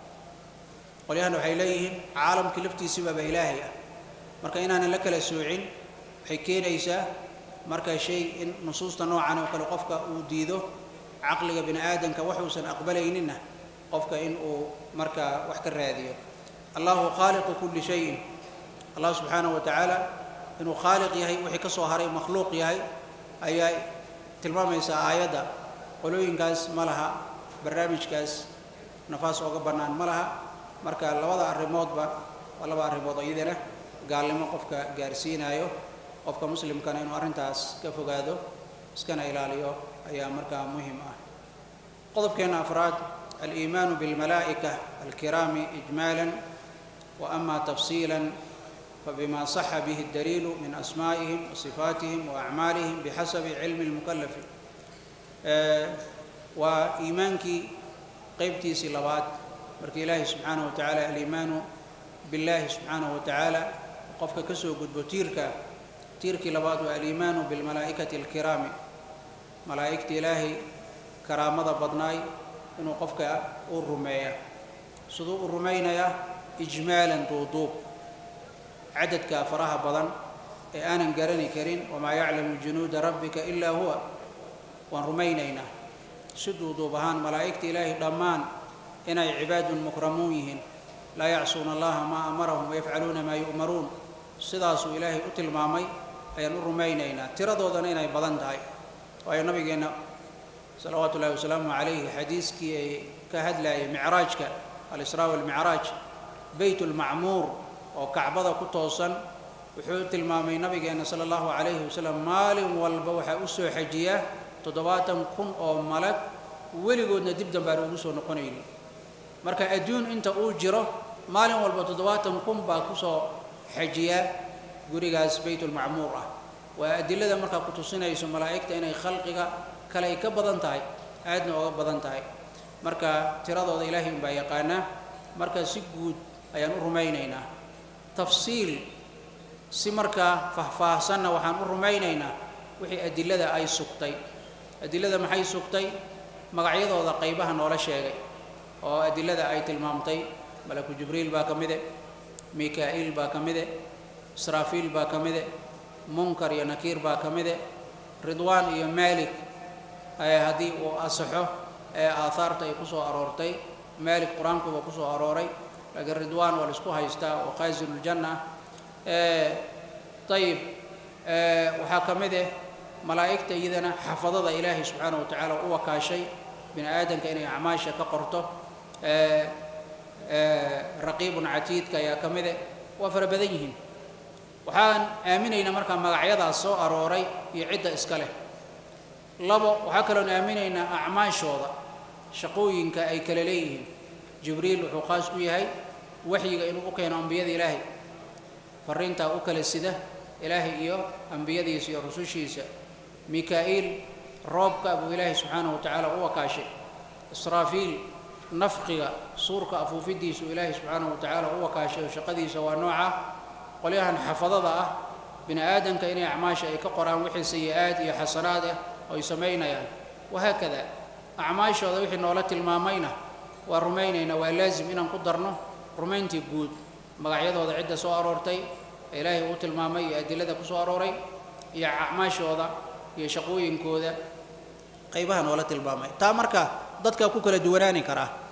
S1: ولهنا حيليهم عالم كلفتي سبب إلهي مركا إن أنا لك لسوعين حكينا إيسا مركا شيء إن نصوص نوعا وكل قفك وديده عقلك بن آدم كوحوسا أقبليننا قفك إن مركا وحك الراديو الله خالق كل شيء الله سبحانه وتعالى إنه خالق يهي وحي كصهري مخلوق يهي أي تلمام يسا آيادا قلوين كاس ملها برنامج كاس نفاس وقبرنان ملها مركا لوضع الريموت با ولا با الريموت أيدنا قال لما قفك جارسين أيو قفك مسلم كان إنه أرنتاس كفو قادو اسكن إلاليو أي مركا مهمة قضب كان أفراد الإيمان بالملائكة الكرام إجمالا وأما تفصيلا فبما صح به الدليل من أسمائهم وصفاتهم وأعمالهم بحسب علم المكلف أه وإيمانك قيبتي سلوات بركي الله سبحانه وتعالى الإيمان بالله سبحانه وتعالى قفك كسو قد بتيرك تيرك لبات الإيمان بالملائكة الكرام ملائكة الله كرامة بدناي إنه قفك الرمية صدوق الرمينا إجمالا توضوب عدد كافرها بدن أنا قرني كرين وما يعلم جنود ربك إلا هو ورمينينا سدوا ضوبهان ملائكة إلهي ضمان إن عباد مكرموهن لا يعصون الله ما أمرهم ويفعلون ما يؤمرون صداس إلهي أتل مامي أي الرمينينا تردوا ذنينا بدن داي وأي النبي قلنا صلوات الله وسلامه عليه حديث كي كهدلا معراجك الإسراء والمعراج بيت المعمور وكعبة كتوصا وحوت المامي نبي صلى الله عليه وسلم مال والبوحة أسو حجية تضباطا كن أو ملك ولقودنا دبدا باروسو نقنيني مركا أدون أنت أوجره مال والبو تضباطا كن باكوسو حجية قريقاس بيت المعمورة وأدلة مركا كتوصينا يسو ملائكة إني خلقك كلا يكبضن تاي أدنى وبضن تاي مركا تراد إلهي بايقانا مركا سجود أيان رمينينا تفصيل سمركا فهفاهسنا وحان رمينينا وحي أدلة أي سقطي أدلة محي سقطي مقعيض وذا قيبها ولا شيء أو أدلة أي تلمامتي ملك جبريل باكمده ميكائيل باكمده إسرافيل باكمده منكر يا نكير باكمده رضوان يا مالك أي هذه وأصحه آثارته يقصوا أرورتي مالك قرآن كوا يقصوا أروري لكن رضوان والسكوها يستا وخازن الجنة آه طيب آه وحاكمده ملائكته إذن حفظة إلهي سبحانه وتعالى هو كاشي بن آدم كأن أعماشه كقرته آه آه رقيب عتيد كيا كمده وفر بذيهن وحان آمنين مركا مقعيضا سو أروري يعد إسكاله لبو وحكلون آمنين أعماشوضا شقوين كأي كلليهن جبريل وحقاس كويهي وحي إنه أكين أنبياء إلهي فرينتا أكل السدة إلهي إيو أنبياء يسي رسوشيسا ميكائيل روبك أبو إلهي سبحانه وتعالى هو كاشي إسرافيل نفقي صورك أفو فيديس إلهي سبحانه وتعالى هو كاشي وشقديس ونوعه قليها حفظها بن آدم كإني أعماش أي كقرآن وحي سيئات يا حسنات أو يسمينا يعني وهكذا أعماش هذا وحي نولت المامينة ورمينينا ولازم إن نقدرنا رمينتي جود مقعيد هذا عدة سو أرورتي إلهي أوت المامي أدلة كسو أروري يا أعماش هذا يا شقوين كوذا قيبها نولت المامي تامرك ضدك كوكل دوراني كراه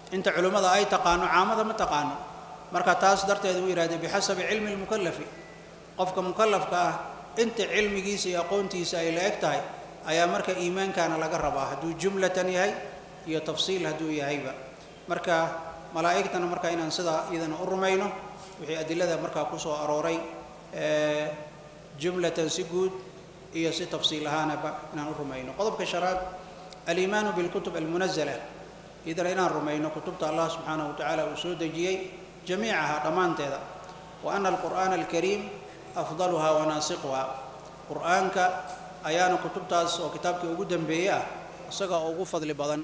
S1: inta culimada ay taqaano caamada ma taqaano marka taas darteed uu yiraahdo bixasab ilmi al-mukallaf qofka mukallafka ah inta cilmigiisa iyo aqoontiisa ay la egtahay ayaa marka iimaankana laga rabaa haduu jumlatan yahay iyo tafsiil haduu yahayba marka malaa'igtana marka inaan sida idana u rumayno wixii adilada marka ku soo arooray ee jumlatan si guud iyo si tafsiil ahaanaba inaan u rumayno qodobka sharaad al-iimaan bil kutub al-munazzala idana inaan rumayno kutubta Allah subhanahu wa ta'ala uu soo dejiyay jamiicaha dhamaanteeda wa anna al-qur'aan al-kariim afdaluha wa nasikhuha qur'aanka ayaana kutubtaas oo kitaabkii ugu dambeeyay ah isaga ugu fadli badan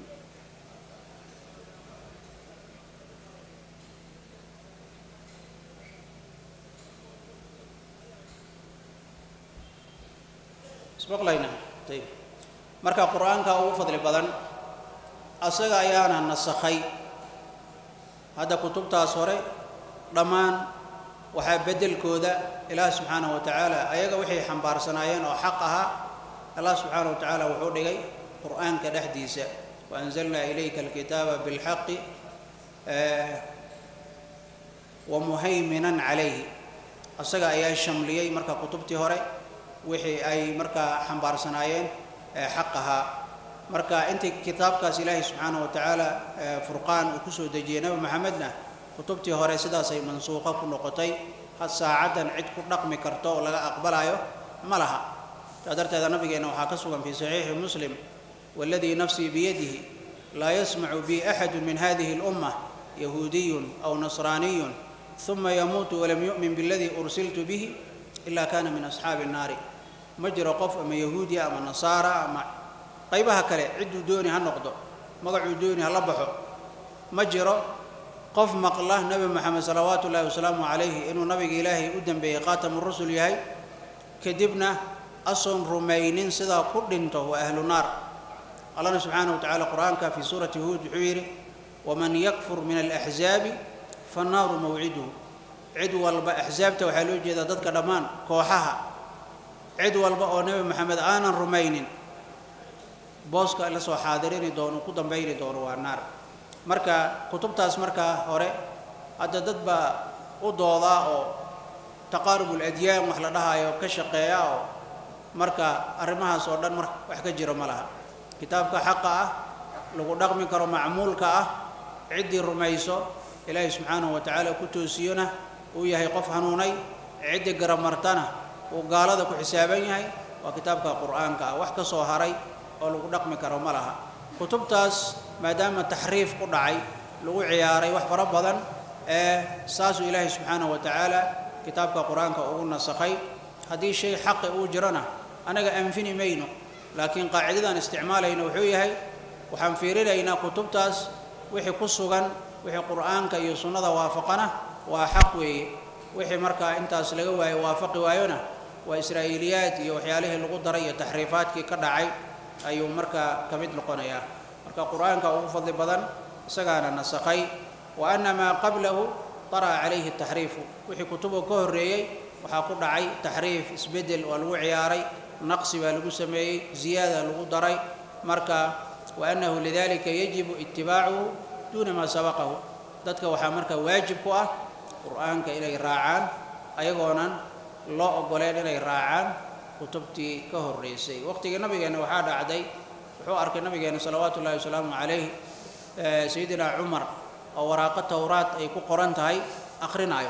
S1: isbaqlayna tayib marka qur'aanka ugu fadli badan asaga ayaana nasakhay hada kutubtaas hore dhamaan waxa bedelkooda ilaah subhanahu wa ta'ala ayaga wixii xambaarsanaayeen oo xaq aha Allah subhanahu wa ta'ala wuxuu dhigay qur'aanka dhaxdiisa wa anzalna ilayka alkitaba bil haqqi wa muhayminan alayhi asaga ayaa shamliyay marka kutubtii hore wixii ay marka xambaarsanaayeen xaq aha marka intii kitaabkaas ilaahi subhanahu wa ta'ala furqaan uu ku soo dejiyay nabi maxamedna kutubtii hore sidaas ay mansuuqa ku noqotay had saacadan cid ku dhaqmi karto oo laga aqbalayo malaha tadarteeda nabigeena waxa ka sugan fi sahih muslim walladhi nafsi bi yadihi la yasma'u bi ahad min hadhihi al-umma yahudiyyun aw nasraniyyun thumma yamutu wa lam yu'min billadhi ursiltu bihi illa kana min ashabi an-nar majra qaf ama yahudi ama nasara ama qaybaha kale cid dooni ha noqdo magacu dooni ha la baxo majra qof maqla nabi maxamed sallallahu alayhi wasallam alayhi inuu nabiga ilaahi u dambeeyay qaatamur rusul yahay kadibna ason rumaynin sida ku dhinto wa ahlu nar Allah subhanahu wa ta'ala quraanka fi surati hud wuxuu wa man yakfur min al-ahzab fan-nar maw'iduhu cid walba ahzabta waxa loo jeedaa dadka dhamaan kooxaha cid walba oo nabi maxamed aanan rumaynin booska la soo xaadirin doono ku dambeeyay doono waa naar marka kutubtaas marka hore hadda dad ba u dooda oo taqarubul adyan wax la dhahayo ka shaqeeya oo marka arimahaas oo dhan wax ka jiro malaha kitaabka xaq ah lagu dhaqmi karo macmuulka ah cidi rumayso ilaahi subhanahu wa ta'ala ku toosiyona uu yahay qof hanuunay cidi garamartana oo gaalada ku xisaaban yahay waa kitaabka quraanka wax ka soo haray oo lagu dhaqmi karo malaha kutubtaas maadaama taxriif ku dhacay lagu ciyaaray wax fara badan ee saasu ilaahi subhanahu wa ta'ala kitaabka quraanka ugu nasakhay hadii shay xaq uu jirana anaga anfini mayno laakiin qaacidadan isticmaalayna wuxuu yahay waxaan fiirinaynaa kutubtaas wixii ku sugan wixii quraanka iyo sunnada waafaqana waa xaq weeye wixii marka intaas laga waayo waafaqi waayona waa israa'iliyaad iyo waxyaalaha lagu daray iyo taxriifaadkii ka dhacay ayuu marka kamid noqonaya marka quraanka ugu fadli badan isagaana nasakhay wa anna ma qablahu tara alayhi at-tahrif wixii kutubo ka horeeyay waxa ku dhacay tahrif isbedel oo lagu ciyaaray naqsi baa lagu sameeyay ziyada lagu daray marka wa annahu lidhalika yajibu ittiba'uhu duna ma sabaqahu dadka waxa marka waajib ku ah quraanka inay raacaan ayagoonan loo ogoleen inay raacaan kutubtii ka horeysay waqtiga nabigeena waxa dhacday wuxuu arkay nabigeena sallallahu alayhi wasallam alayhi sayyidina umar oo waraqad tawraat ay ku qoran tahay akhrinayo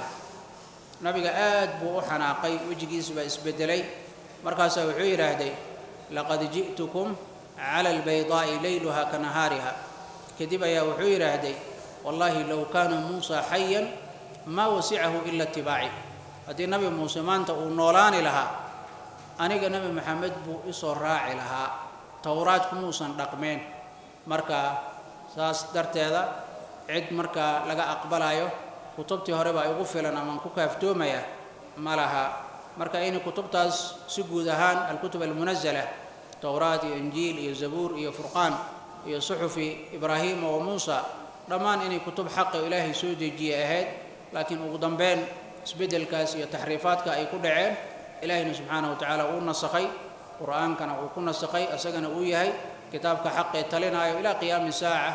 S1: nabiga aad buu u xanaaqay wajigiisa baa isbedelay markaas wuxuu yiraahday laqad ji'tukum ala albayda'i laylaha kanahariha kadib ayaa wuxuu yiraahday wallahi law kana musa hayyan ma wasi'ahu illa ittiba'i hadii nabi musa maanta uu noolaani lahaa aniga nabi maxamed buu isoo raaci lahaa tawraat kumuusan dhaqmeen marka saas darteeda cid marka laga aqbalayo kutubtii hore baa ugu filan ama ku kaaftoomaya malaha marka in kutubtaas si guud ahaan al-kutub al-munazzala tawraat iyo injiil iyo zabuur iyo furqaan iyo suhufi ibrahim wa musa dhamaan in kutub xaq ilaahi soo dejiyay ahayd laakiin ugu dambeyn isbedelkaas iyo taxriifaadka ay ku dhaceen ilaahina subhanahu wa ta'ala uu nasakhay quraankana uu ku nasakhay asagana uu yahay kitaabka xaq ee talinayo ila qiyaam saa'a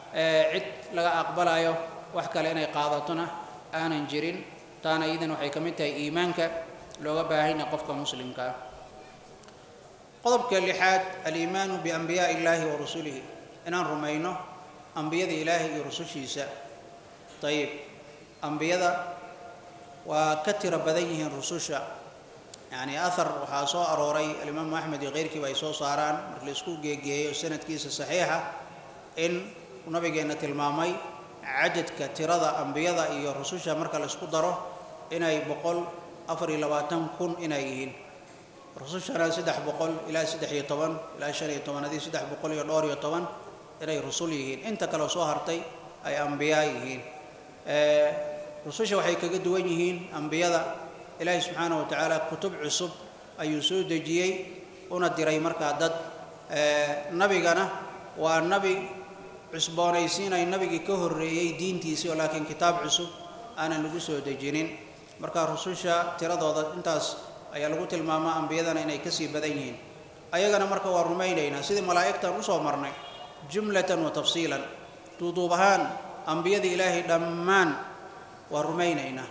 S1: cid laga aqbalayo wax kale inay qaadatona aanan jirin taana iidan waxay ka mid tahay iimaanka looga baahan yahay qofka muslimka ah qodobka lixaad al-iimaanu bi anbiyaa'i illaahi wa rusulihi inaan rumayno ambiyada ilaahi iyo rusushiisa tayib ambiyada waa ka tiro badan yihiin rususha yani athar waxaa soo arooray alimaamu axmed iyo keyrkiiba ay soo saaraan marka la isku geegeeyo sanadkiisa saxiixa in nabigeena tilmaamay cadadka tirada ambiyada iyo rususha marka la isku daro inay boqol afar iyo labaatan kun inay yihiin rusushana saddex boqol ilaa saddex iyo toban ilaa shan iyo toban hadii saddex boqol iyo dhowr iyo toban inay rusul yihiin inta kale soo hartay ay ambiyaa yihiin rususha waxay kaga duwan yihiin ambiyada ilaahay subxaanahu wa tacaala kutub cusub ayuu soo dejiyey una diray markaa dad nabigana waa nabi cusboonaysiinay nabigii ka horreeyey diintiisii oo laakiin kitaab cusub aanan lagu soo dejinin marka rususha tiradooda intaas ayaa lagu tilmaamaa ambiyadana inay kasii badan yihiin ayagana marka waa rumaynaynaa sidii malaa'igtan usoo marnay jumlatan wa tafsiilan duuduub ahaan ambiyada ilaahay dhammaan waa rumaynaynaa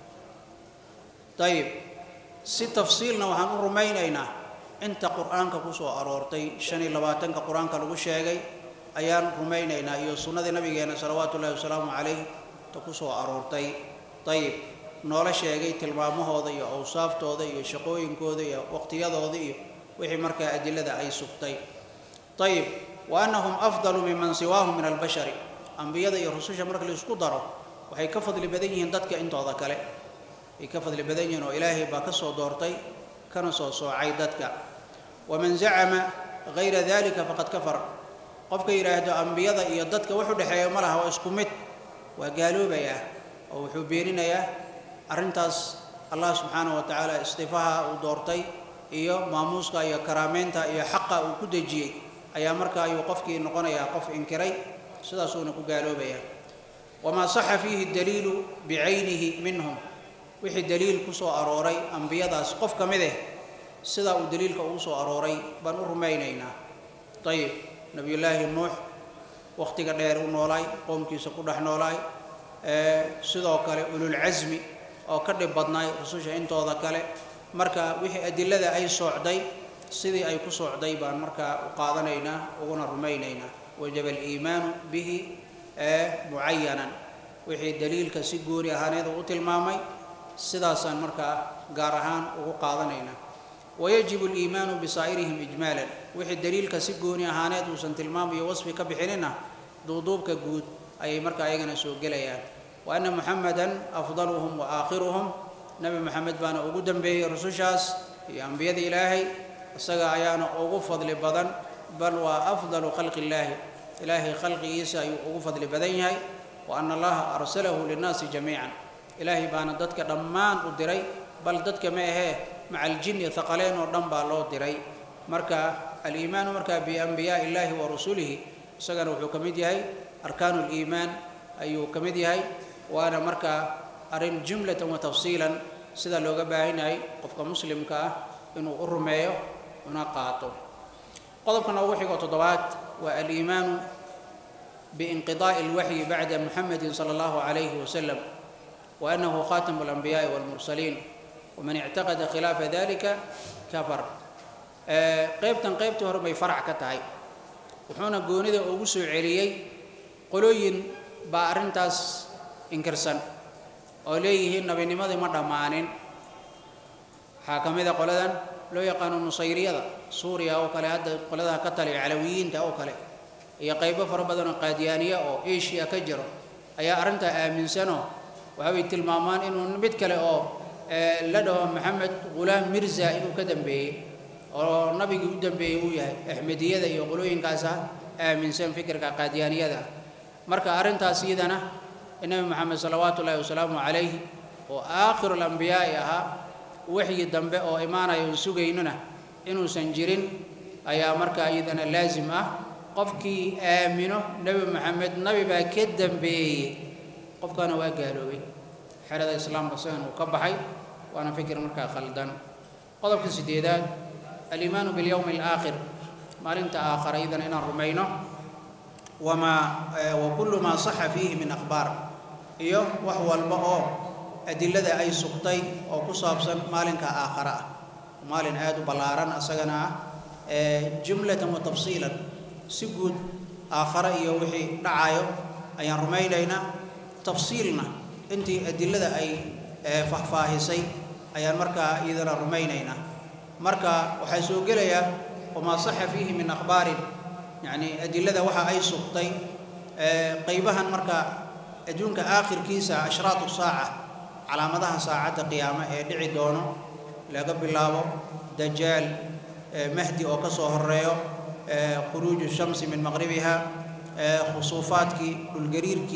S1: ayib si tafsiilna waxaan u rumaynaynaa inta qur'aanka ku soo aroortay shan iyo labaatanka qur'aanka lagu sheegay ayaan rumaynaynaa iyo sunnadii nabigeena salawaatu ullahi wasalaamu calayh ta ku soo aroortay ayib noola sheegay tilmaamahooda iyo awsaaftooda iyo shaqooyinkooda iyo waqtiyadooda iyo wixii markaa adilada ay sugtay ayib wa annahum afdalu miman siwaahum min albashari ambiyada iyo rususha marka la isku daro waxay ka fadli badan yihiin dadka intooda kale ay ka fadli badan yihiin oo ilaahay baa ka soo doortay kana soo soocay dadka waman zacama gayra dalika faqad kafar qofka yidhaahdo ambiyada iyo dadka wuxuu dhexeeyo ma laha waa isku mid waa gaaloobayaa oo wuxuu beeninayaa arrintaas allah subxaanahu wa tacaala istifaha uu doortay iyo maamuuska iyo karaameynta iyo xaqa uu ku dejiyey ayaa marka ayuu qofkii noqonayaa qof inkiray sidaasuuna ku gaaloobayaa wamaa saxa fiihi daliilu bicaynihi minhum wixii daliil ku soo arooray ambiyadaas qof ka mid eh sidaa uu daliilka ugu soo arooray baan u rumaynaynaa ayib nabiyullaahi nuux waqtiga dheer u noolaay qoomkiisa ku dhex noolaay sidoo kale ululcasmi oo ka dhib badnaay rususha intooda kale marka wixii adilada ay socday sidii ay ku socday baan markaa u qaadanaynaa uguna rumaynaynaa wajaba aliimaanu bihi mucayanan wixii daliilka si gooni ahaaneed uu tilmaamay sidaasaan markaa gaar ahaan ugu qaadanaynaa wayajibu aliimaanu bisaa'irihim ijmaalan wixii daliilka si gooni ahaaneed uusan tilmaamayo wasfi ka bixinina duuduubka guud ayay markaa ayagana soo gelayaan wa anna muxamadan afdaluhum wa aakhiruhum nabi maxamed baana ugu dambeeyey rusushaas iyo ambiyada ilaahay isaga ayaana ugu fadli badan bal waa afdalu khalqi illaahi ilaahay khalqigiisa ayuu ugu fadli badan yahay wa anna allaha arsalahu linnaasi jamiican ilaahay baana dadka dhammaan u diray bal dadka ma ahee maca aljinni thaqaleen oo dhan baa loo diray marka aliimaanu markaa bianbiyaa'i illaahi wa rusulihi isagana wuxuu ka mid yahay arkaanu liimaan ayuu ka mid yahay waana markaa arrin jumlatan wa tafsiilan sida looga baahan yahay qofka muslimka ah inuu u rumeeyo una qaato qodobka noogu xigo toddobaad waa aliimaanu biinqidaa'i alwaxyi bacda muxamedin sala allahu calayhi wasalam wa annahu khaatamu alanbiyaa'i waalmursaliin waman ictaqada khilaafa dalika kafar qaybtan qaybtii hore bay farac ka tahay wuxuuna goonida ugu soo celiyey qolooyin baa arrintaas inkirsan oo leeyihiin nabinimadii ma dhammaanin waxaa ka mid a qoladan loo yaqaano nusayriyada suuriya oo kale hadda qoladaha ka taliya calawiyiinta oo kale iyo qaybo fara badan oo qaadiyaaniya oo asia ka jiro ayaa arrintaa aaminsanoo waxaabay tilmaamaan inuu mid kale oo la dhaho maxamed ghulaam mirza inuu ka dambeeyey oo nabigii u dambeeyey uu yahay axmediyada iyo qolooyinkaasa aaminsan fikirka qaadiyaaniyada marka arrintaas iyadana nabi maxamed salawaatu ullahi wasalaamu calayhi oo aakhiru alambiyaa'i ahaa waxyi dambe oo imaanayo on sugaynona inuusan jirin ayaa markaa iyadana laazim ah qofkii aamino nebi maxamed nabi baa ka dambeeyey qofkana waa gaaloobay xerada islaamka sidan uu ka baxay waana fikir markaa khaldan qodobka sideedaad aliimaanu bilyowmi alaakhir maalinta aakhara iyadana inaan rumayno
S2: وما وكل ما صح فيه من أخبار إيوه وهو البقاء أدلة أي سقطي أو كصابسا مالك آخرة مال آد بلارن أسجنا جملة وتفصيلا سجود آخر يوحي دعايو أي رميلنا تفصيلنا أنت أدلة أي فهفاهسي أي مركا إذا رميلنا مركا وحيسوق ليا وما صح فيه من أخبار يعني أدلة وحى أي سقطي قيبها مركا أدونك آخر كيسة أشراط الساعة على مدى ساعة قيامة دعي دونه لا قبل الله دجال مهدي أو كسوه الريو خروج الشمس من مغربها خصوفاتك الجريرك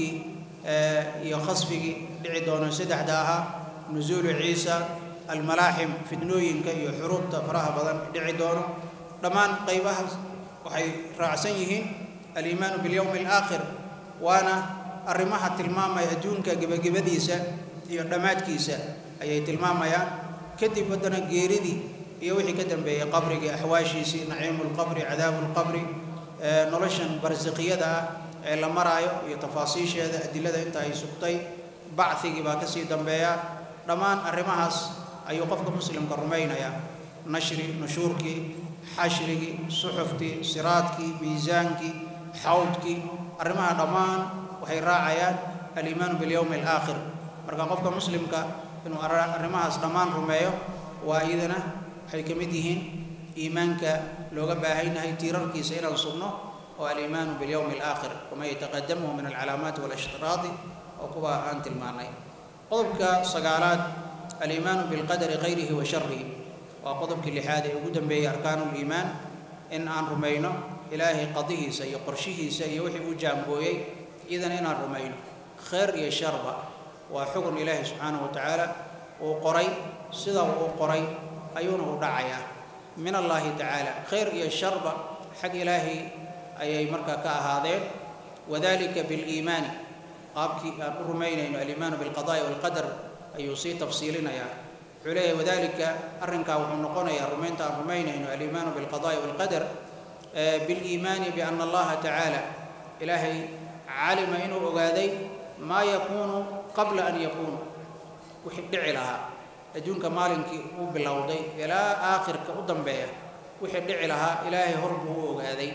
S2: يخصفك دعي دونه سدح داها نزول عيسى الملاحم في دنوين كي حروب تفرها بدن دعي دونه لمان قيبها وحي رعسيهن الإيمان باليوم الآخر وأنا الرماحة تلماما يأتونك جب جبديسة يقدمات كيسة أي تلماما يا كتب بدنا جيردي يوحي كتب بقبرك أحواشي نعيم القبر عذاب القبر آه نرشن برزقية دا لما رأيو يتفاصيش هذا أدلة أنت أي سقطي بعثي باكسي دنبيا رمان الرماحس أي وقفك مسلم كرمينا يا نشري نشورك حشرك صحفتي صراطك ميزانك حوضك الرماح رمان وهي راعيان الإيمان باليوم الآخر مركا قفك مسلم كا إنه الرماحس رمان رميو وإذنا حكمتهن إيمانك لو باهين هي تيرركي سينا الصنو والإيمان باليوم الآخر وما يتقدمه من العلامات والاشتراط أو كبا أنت المعنى قضبك صقالات الإيمان بالقدر خيره وشره وقضبك لحاذا وجودا به أركان الإيمان إن أن رمينا إلهي قضيه سيقرشه سيوحي وجامبوي إذن إن أن رمينا خير يشرب وحكم إلهي سبحانه وتعالى وقري سيدا وقري أيونه دعيا من الله تعالى خير يشرب حق إلهي أي مركا كهذين وذلك بالإيمان قابك الرمينين الإيمان بالقضاء والقدر أي يصي تفصيلنا يا عليه وذلك أرنكا ونقونا يا رمينتا الرمينين الإيمان بالقضاء والقدر بالإيمان بأن الله تعالى إلهي علم إنه أغادي ما يكون قبل أن يكون وحد لها أدونك مالك وباللوضي إلى آخر كأدم بيه وحد لها إلهي هربه أغادي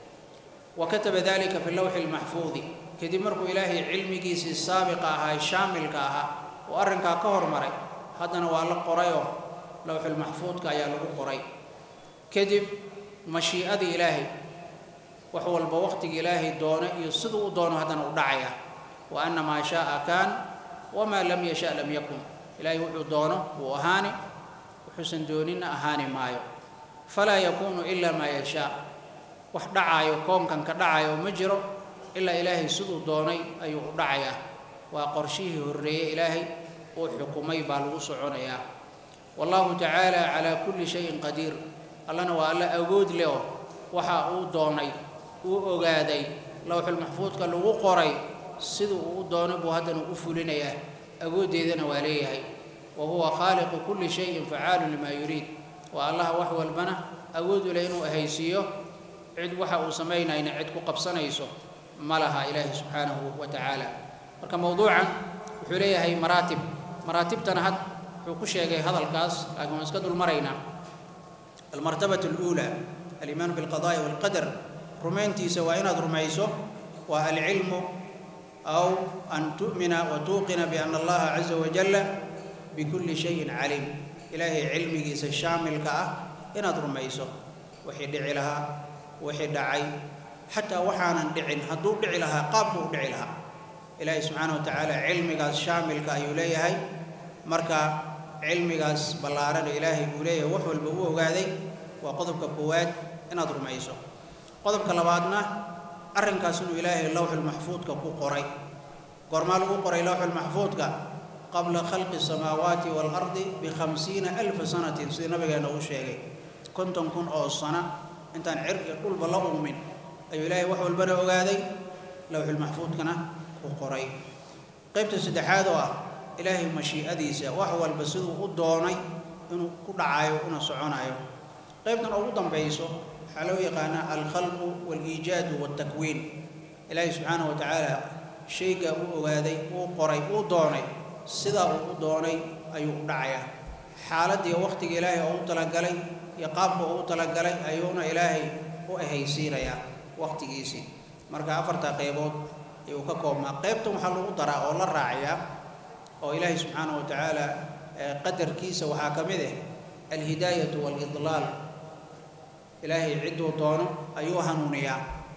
S2: وكتب ذلك في اللوح المحفوظ كدمرك إلهي علمك السابقة هاي شامل كاها وأرنكا كهر مري هذا نوال قريو لوح المحفوظ كايا له قري كذب مشيئة إلهي وهو البوقت إلهي دون يصدق دون هذا ودعيا وأن ما شاء كان وما لم يشاء لم يكن إلهي وحو دونه وأهاني وحسن دوننا أهاني مايو فلا يكون إلا ما يشاء وحدعايو كون كان كدعايو مجرو إلا إلهي صدق دوني أي دعيا وقرشيه الري إلهي وحكمي بالوسع عنيا والله تعالى على كل شيء قدير الله نوى الله أجود له وحا دوني وأجادي لوح المحفوظ قال له قري سدوا دون بهذا وفلنا يا أجود إذن وليه وهو خالق كل شيء فعال لما يريد والله وحو البنا أجود لينه أهيسيه عد وحا وسمينا إن عدك قبصنا يسوع ملها إله سبحانه وتعالى مركا موضوعا وحوليها هي مراتب مراتب تنهد حكوشي هذا الكاس لكن مسكد المرينا المرتبة الأولى الإيمان بالقضاء والقدر رمينتي سواء رميسو والعلم أو أن تؤمن وتوقن بأن الله عز وجل بكل شيء عليم إلهي علمك الشامل كأه إن رميسو وحي دعي لها وحي دعي حتى وحانا دعي هدو دعي لها قابو دعي لها إلهي سبحانه وتعالى علمك الشامل كأيوليه هاي مركا علمك بلارن إلهي أوليه وحو البوه قاذي وقضبك قوات إن رميسو قضبك لبادنا أرنك سنو إلهي اللوح المحفوظ كقو قري قرمال قري لوح المحفوظ قبل خلق السماوات والأرض بخمسين ألف سنة سيدنا بقى نوشيغي كنتم كن أو السنة انت عرق يقول بالله من أي إلهي وحو البنى وقاذي لوح المحفوظ كنا قري قيبت السدحاد إلهي مشيئة ديسة وحو البسيط ودوني إنه كل عايو إنه سعونايو قيبتنا أوضا بيسو حلو يقانا الخلق والإيجاد والتكوين إلهي سبحانه وتعالى شيء وغادي وقري ودوني سدا ودوني أيو دعيا حالتي وقت إلهي أو تلقلي يقاب أو تلقلي أيونا إلهي وهي سيرة يا وقت جيسي مركا أفرت قيبود يوكاكو ما قيبتم حلو ترى أو الراعية أو إلهي سبحانه وتعالى قدر كيس وحاكمه الهداية والإضلال إلهي عدو طونه أيوه هنونيا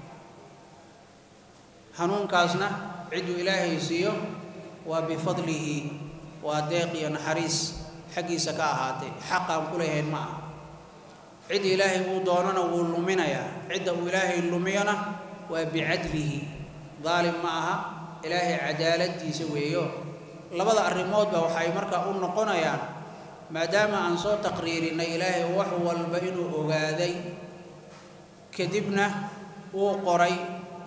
S2: هنون كاسنا عدو إلهي سيو وبفضله وديقي نحريس حقي سكاهاتي حقا كلهن معه عد إلهي ودوننا ولمنا يا عد إلهي اللمينا وبعدله ظالم معها إلهي عدالتي سويه لبضع الريموت بوحي مركا أم نقنيا ما دام عن صوت تقرير إن إلهي وحو البين أغاذي كذبنا وقري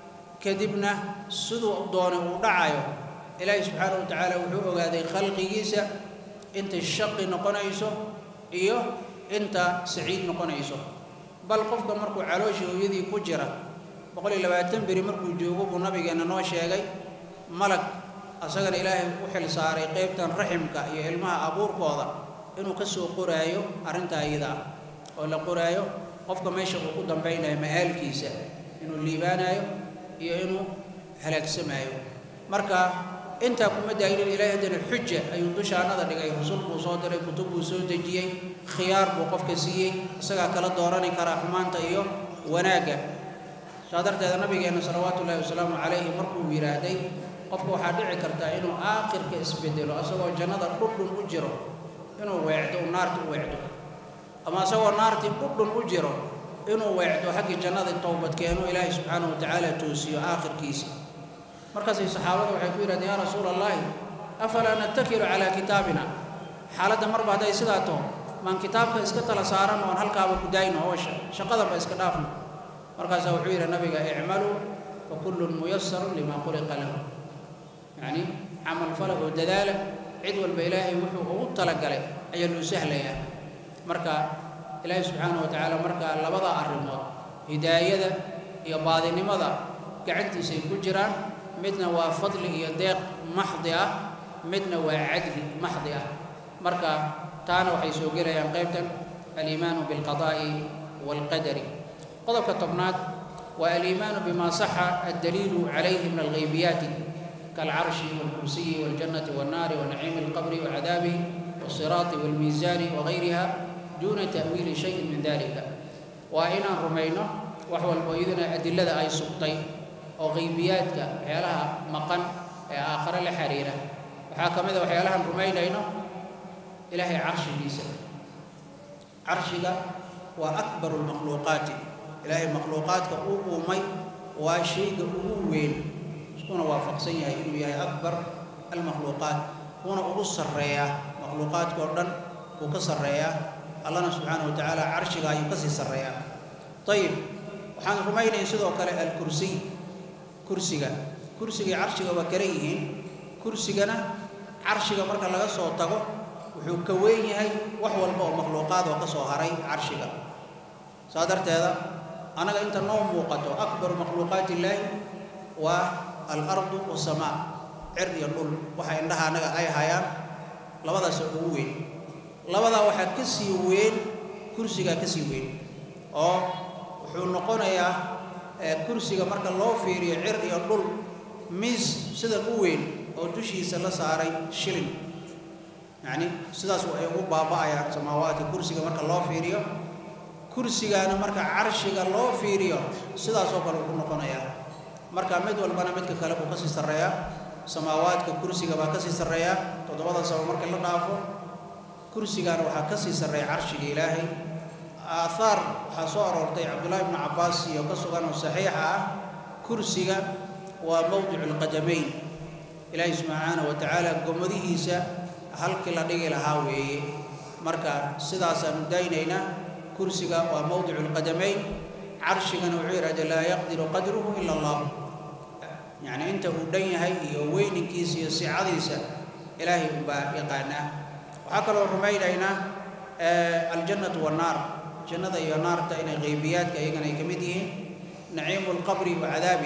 S2: كذبنا سدو دون ودعايو إلهي سبحانه وتعالى وحو أغاذي خلقي جيسا أنت الشق نقنيسو إيوه أنت سعيد نقنيسو بل قفك مركو علوشي ويذي كجرة بقول لما تنبري مركو جوجوب النبي أن نوشي ملك أسأل إلهي وحل صاري قيبتا رحمك يا إلمها أبور قوضا إنه كسو قرايو أرنتا إذا ولا قرايو قفك ماشي قدام بين مهال كيسة إنه اللي بانايو يا إنه هلاك سمايو مركا أنت كم داير الإله هذا الحجة أيون دوش أنا ذا لقي رسول مصادر كتب وسود جي خيار وقف كسيه سجى كلا دوراني كرحمان تأيو وناجا صادرت هذا النبي جانا صلوات الله وسلامه عليه مركو ويرادي قفوا حادع كرتا إنه آخر كإسبدلو أسوأ جنة كل أجره إنه وعده النار توعده أما سوى النار كل أجره إنه وعده حق جنة التوبة كانوا إلهي سبحانه وتعالى توسي آخر كيسي مركز الصحابة وحكوا يا رسول الله أفلا نتكل على كتابنا حالة مر بعد إسقاطه من كتابك إسقاط لسارا وأن هل كابو كدين هوش شقدر بإسقاطنا مركز وحوير النبي اعملوا وكل ميسر لما خلق له يعني عمل فلك ودلالة عدو البإلهي وحو وطلق عليه أي سهل يا مركا إلهي سبحانه وتعالى مركا لبضع الرموت هداية يا بعض النمضة قعدت سيكون جيران مدنا وفضل يديق محضية مدنا وعدل محضية مركا تانا وحيث قيل يا قيبتا الإيمان بالقضاء والقدر قضى كتبنات والإيمان بما صح الدليل عليه من الغيبيات كالعرش والكرسي والجنة والنار ونعيم القبر وعذابه والصراط والميزان وغيرها دون تأويل شيء من ذلك وإن رمينا وحو البويدنا أدلة أي سقطي أو غيبيات حيالها مقن آخر لحريرة وحاكم إذا وحيالها رمينا إنه إلهي عرش ليس عرشك وأكبر المخلوقات إلهي مخلوقات كأوه مي وشيء أوين هنا وافق سيها إنه يا أكبر المخلوقات هنا أقص الرياء مخلوقات كردن وكسر الرياء الله سبحانه وتعالى عرش لا يقص الرياء طيب وحان رمينا يسدوا كلا الكرسي كرسيga كرسيga عرشiga waa kala yihiin kursigana عرشiga marka laga soo tago wuxuu ka weyn yahay wax walba oo makhluuqaad oo ka soo haray عرشiga saadarteeda anaga inta noo muuqato akbar makhluuqaat ilaahi wa الأرض والسماء عرض يقول waxa indhaha anaga ay hayaan labadaas ugu weyn labada waxa ka sii weyn kursiga ka sii weyn oo wuxuu noqonayaa kursiga marka loo fiiriyo cir iyo dhul miis sida u weyn oo dushiisa la saaray shilin yani sidaas ay ugu baabaayaan samaawaadka kursiga marka loo fiiriyo kursigana marka carshiga loo fiiriyo sidaas oo kale uu noqonayaa marka mid walbana midka kale uu ka sii sareeyaa samaawaadka kursiga baa ka sii sareeyaa todobada sama marka la dhaafo kursigana waxa ka sii sareeyaa carshiga ilaahay آثار حصار ورتي عبد الله بن عباس يقصون صحيحة كرسية وموضع القدمين إلهي سبحانه وتعالى قمده سا هل كلا دقي لهاوي مركا سداسا دينينا كرسية وموضع القدمين عرشك نوعير لا يقدر قدره إلا الله يعني أنت ودين هي وين كيسي سعاديسا إلهي يقانا وحكى الرميلينا آه الجنة والنار جنة يا نار تأين غيبيات كأيجنا يكمدين نعيم القبر وعذابه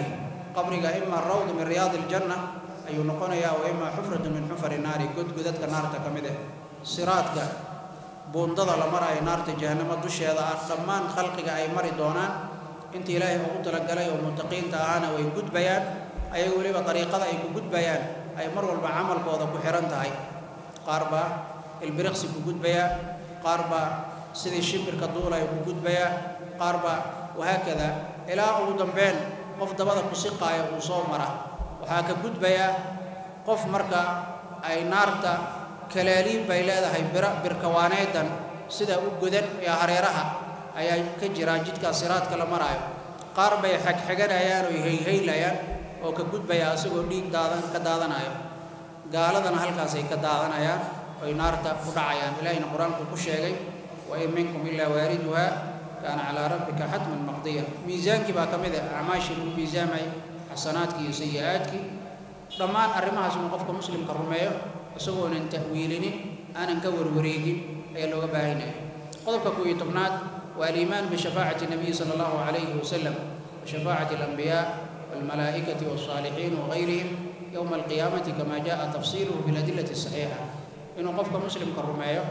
S2: qabriga ima rawd min riyaad aljanna ayuu noqonayaa wa ima xufratu min xufari naari godgodadka naarta ka mid ah siraadka buundada la marayo naarta jahannama dusheeda ah dhammaan khalqiga ay mari doonaan inta ilaahay ugu talagalay oo muttaqiinta ahana way gudbayaan ayagu weliba dariiqada ay ku gudbayaan ay mar walba camalkooda ku xiran tahay qaar baa ilbiriqsi ku gudbaya qaar baa sidii shimbirka duulaya ku gudbaya qaar baa wahaakada ilaa ugu dambeyn qof dabada ku siqaaya uu soo mara waxaa ka gudbaya qof marka ay naarta kalaaliin bay leedahay bira birkawaaneedan sida u godan ee hareeraha ayaa ka jira jidka siraadka la maraayo qaar bay xagxaganayaan oo hayhaylayaan oo ka gudbaya asagoo dhiig daadan ka daadanayo gaaladana halkaas ay ka daadanayaan oo naarta ku dhacayaan ilaahayna quraanku ku sheegay wa in minkum illa wariduha kana ala rabbika hatman maqdiya miisaanki baa kamid ah acmaashii lagu miisaamay xasanaadkii iyo sayi'aadkii dhammaan arrimahaas inuu qofka muslimka rumeeyo isagoo aan ta'wiilinin aanan ka warwareegin ayaa looga baahan yahay qodobka ku iyo tobnaad waa al-iimaan bi shafaa'ati nabiy sallallahu alayhi wa sallam wa shafaa'ati al-anbiya wal malaa'ikati was salihin wa ghayrihim yawm al-qiyamati kama jaa tafsiluhu bil adillati as-sahiha inuu qofka muslimka rumeeyo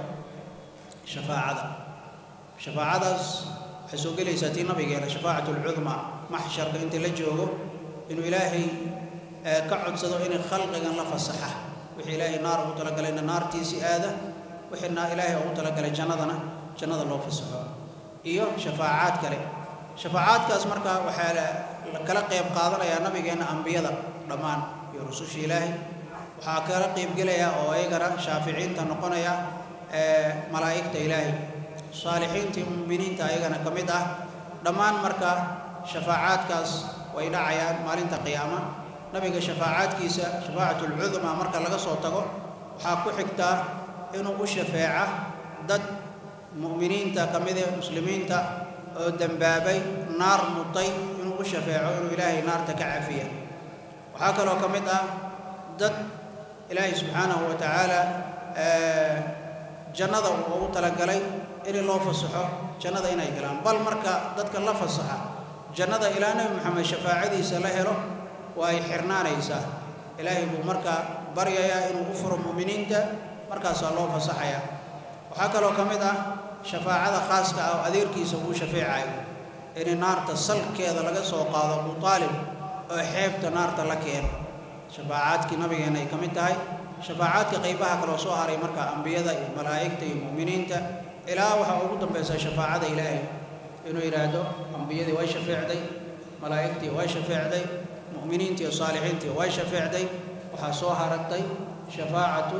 S2: shafaa'ada shafaa'adaas waxay soo gelaysaa tii nabigeena shafaa'atu al-'udma mahsharka inta la joogo inuu ilaahay ka codsado in khalqigan la fasaxa wixii ilaahay naar ugu talagalay naartiisi aada wixii ilaahay ugu talagalay jannadana jannada loo fasaxo iyo shafaacaad kale shafaacaadkaas marka waxaa la kala qayb qaadanaya nabigeena anbiyada dhammaan iyo rususha ilaahay waxaa kala qayb galaya oo ayagana shaaficiinta noqonaya ee malaa'ikta ilaahay saalixiinta muuminiinta ayagana kamid ah dhammaan marka shafaacaadkaas way dhacayaan maalinta qiyaama nabiga shafaacaadkiisa shafaa'atu al-'udma marka laga soo tago waxa ku xigta inuu u shafaaca dad muuminiinta kamid ah muslimiinta oo dambaabay naar mutay inuu u shafaaco inuu ilaahay naarta ka cafiya waxa kale oo kamid ah dad ilaahay subhanahu wa ta'ala jannada uu ugu talagalay in loo fasaxo jannada inay galaan bal marka dadka la fasaxa jannada ilaa nabi maxamed shafaacadiisa la helo way xirnaanaysaa ilaahay buu marka baryayaa inuu u furo muuminiinta markaas loo fasaxaya waxa kale oo kamid ah shafaacada khaaska ah oo adeerkiisa uu shafeecayo in naarta salkeeda laga soo qaado Abu Talib oo xeebta naarta la keeno shafaacaadkii nabigeena ay kamid tahay shafaacaadka qaybaha kale oo soo haray marka anbiyada iyo malaa'ikta iyo muuminiinta ilaa waxa ugu dambeeyay shafaacada ilaahay inuu yiraahdo anbiyadii way shafeecday malaa'iktii way shafeecday muuminiintii iyo saalixiintii way shafeecday waxa soo haratay shafaacatu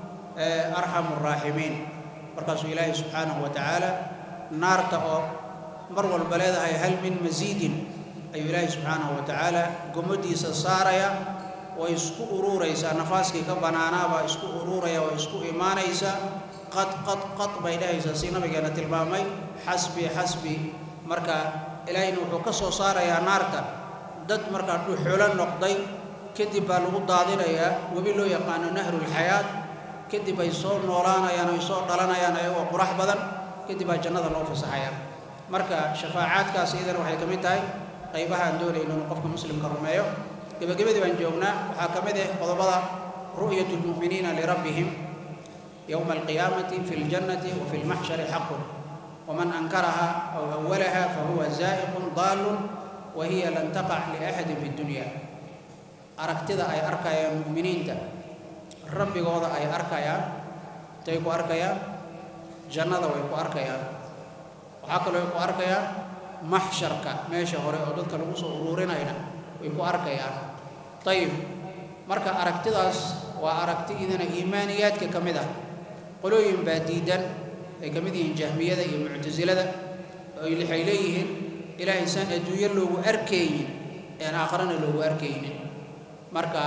S2: arhamur raahimiin markaas ilaahay subhanahu wa ta'ala naarta oo mar walba leedahay hal min maziidin ay ilaahay subhanahu wa ta'ala gomadiisa saaraya way isku ururaysa nafaaskii ka banaanaaba isku ururaya way isku iimaanaysa qad qad qad bay dhahaysa si nabigeena tilmaamay hasbi hasbi marka ilaahay wuxuu ka soo saaraya naarta dad marka dhuxulan noqday kadib baa lagu daadinayaa wabi loo yaqaan nahrul hayaat kadib ay soo noolaanayaan ay soo dhalanayaan ayagoo qurax badan kadib baa jannada loo fasaxaya marka shafaacaadkaas idan waxay kamid tahay qaybaha aan doonayno in qofka muslimka rumeeyo gabagabadii baan joognaa waxaa kamid ah qodobada ru'yatul mu'miniina li rabbihim يوم القيامة في الجنة وفي المحشر حق ومن أنكرها أو أولها فهو زائق ضال وهي لن تقع لأحد في الدنيا أركتذا أي أركايا المؤمنين ربي قوضا أي أركايا تيكو أركايا جنة ويكو أركايا وحاكلو يكو أركايا محشرك ماشي هوري أدلك لغوص أرورنا هنا ويكو أركايا طيب مركا أركتذاس وأركتي إذن إيمانيات كمدة قلوين باديدا أي كمدين جهمية أي معتزلة أي اللي حيليهن إلى إنسان أدوية له أركين يعني آخرين له أركين مركا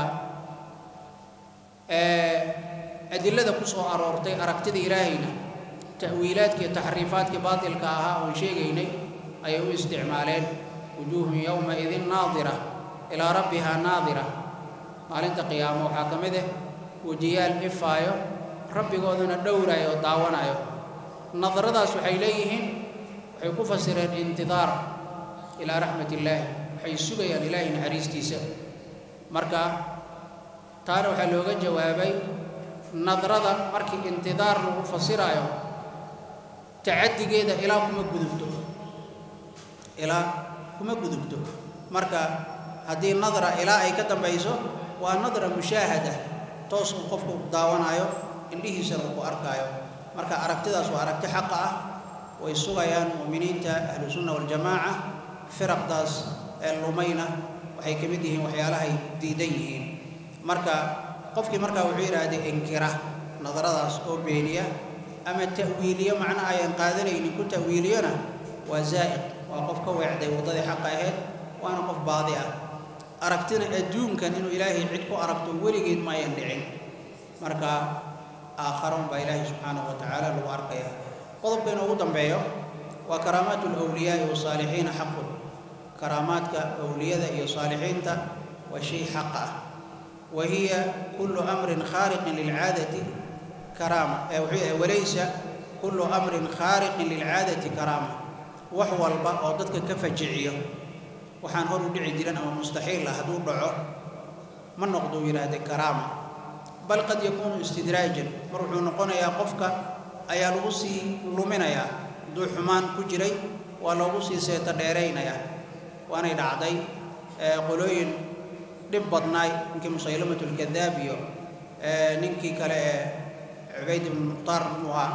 S2: أدلة قصة أرورتي أركتي إلهينا تأويلات كي تحريفات كي باطل كاها وشيء أي استعمالين وجوه يومئذ ناظرة إلى ربها ناظرة maalinta qiyaamo waxa kamid ah wajiyaal ifaayo rabbigooduna dhowraayo daawanayo nadaradaas waxay leeyihiin waxay ku fasireen intidaar ila rahmatillah waxay sugayaan ilaahay naxariistiisa marka taana waxaa looga jawaabay nadrada markii intidaar lagu fasirayo tacadigeeda ilaa kuma gudubto ilaa kuma gudubto marka haddii nadra ilaa ay ka dambayso waa nadra mushaahada toos uu qofku daawanayo indhihiisana uu ku arkaayo marka aragtidaas waa aragti xaq ah way sugayaan muuminiinta ahlu sunna wal jamaaca firaqdaas ee lumayna waxay ka mid yihiin waxyaalahay diidan yihiin marka qofkii markaa wuxuu yidhaahday inkira nadaradaas oo beeniya ama ta'wiiliyo macna ayaan qaadanaynin ku ta'wiiliyona waa zaa'iq waa qof ka weecday waddadii xaqa ahayd waana qof baadi ah aragtina adduunkan inuu ilaahay cid ku aragto weligeed ma ayan dhicin marka aakharon baa ilaahay subxaanahu wa tacaala lagu arkaya qodobka inoogu dambeeyo waa karaamaatu alawliyaai wasaalixiina xaqun karaamaadka awliyada iyo saalixiinta waa shay xaq ah wahiya kullu amrin khaariqin lilcaadati karaama walaysa kullu amrin khaariqin lilcaadati karaama wax walba oo dadka ka fajiciyo waxaan hor u dhici jirin ama mustaxiil ah hadduu dhaco ma noqdo yidhaahday karaama bal qad yakuunu istidraajan mar wuxuu noqonayaa qofka ayaa lagu sii luminayaa hadduu xumaan ku jiray waa loogu sii seeta dheeraynayaa waanay dhacday qolooyin dhib badnaay ninkii musaylamatu lkadaab iyo ninkii kale ee cubayd ibnu mukhtaar muha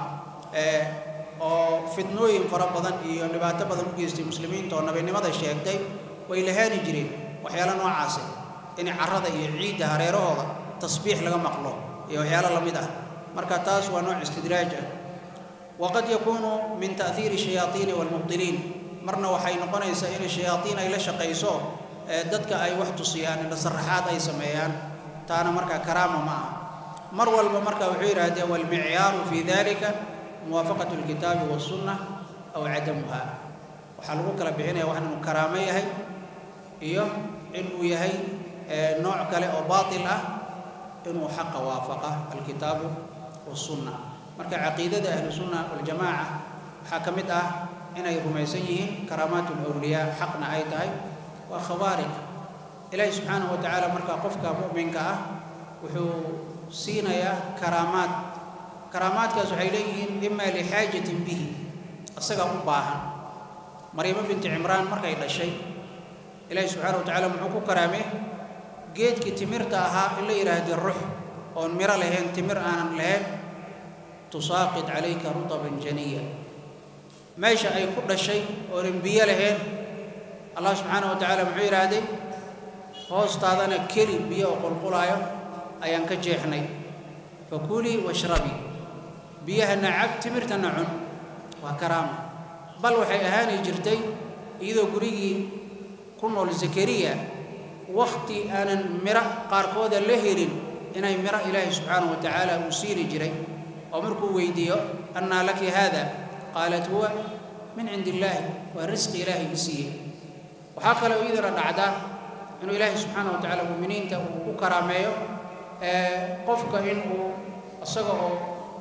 S2: oo fitnooyin fara badan iyo dhibaato badan u geystay muslimiinta oo nabinimada sheegtay way lahaani jireen waxyaalo noocaasi in carrada iyo ciidda hareerahooda tasbiix laga maqlo iyo waxyaalo la mid ah marka taas waa nooc istidraaj ah waqad yakuunu min ta'hiiri shayaatiini walmubdiliin marna waxay noqonaysaa in shayaatiin ay la shaqayso dadka ay wax tusiyaan in saraxaad ay sameeyaan taana marka karaama ma aha mar walba marka wuxuu yidhaahdee walmicyaaru fi dalika muwaafaqatu alkitaabi wasunna aw cadamuha waxaa lagu kala bixinaya wax inuu karaamo yahay iyo inuu yahay nooc kale oo baatil ah inuu xaqa waafaqa alkitaabu wasunna marka caqiidada ahlu sunna waljamaaca waxaa ka mid ah inay rumaysan yihiin karaamaatu alawliyaa xaqna ay tahay waa khawaariq ilaahi subxaanahu wa tacaala marka qofka mu'minka ah wuxuu siinayaa karaamaad karaamaadkaas waxay leeyihiin ima lixaajatin bihi asaga u baahan maryamo binti cimraan markay dhashay ilaahi subxaanahu wa tacaala muxuu ku karaamay geedkii timirta ahaa in la yidhaahdo rux oon miro lahayn timir aanan lahayn tusaaqid calayka rutaban janiya meesha ay ku dhashay oonan biyo lahayn allah subxaanahu wa tacaala muxuu yidhaahday hoostaadana keli biyo oo qulqulaayo ayaan ka jeexnay fakulii washrabii biyahana cab timirtana cun waa karaama bal waxay ahaani jirtay iyadoo gurigii ku nool zakariya waqti aanan miro qaarkooda la helin inay miro ilaahi subxaanahu wa tacaala uu siini jiray oo markuu weydiiyo annaa laki haada qaalat huwa min cindi illaahi waa risqi ilaahay i siiyey waxaa kaloo iyadana dhacdaa inuu ilaahi subxaanahu wa tacaala muuminiinta uu ku karaameeyo qofka inuu isaga oo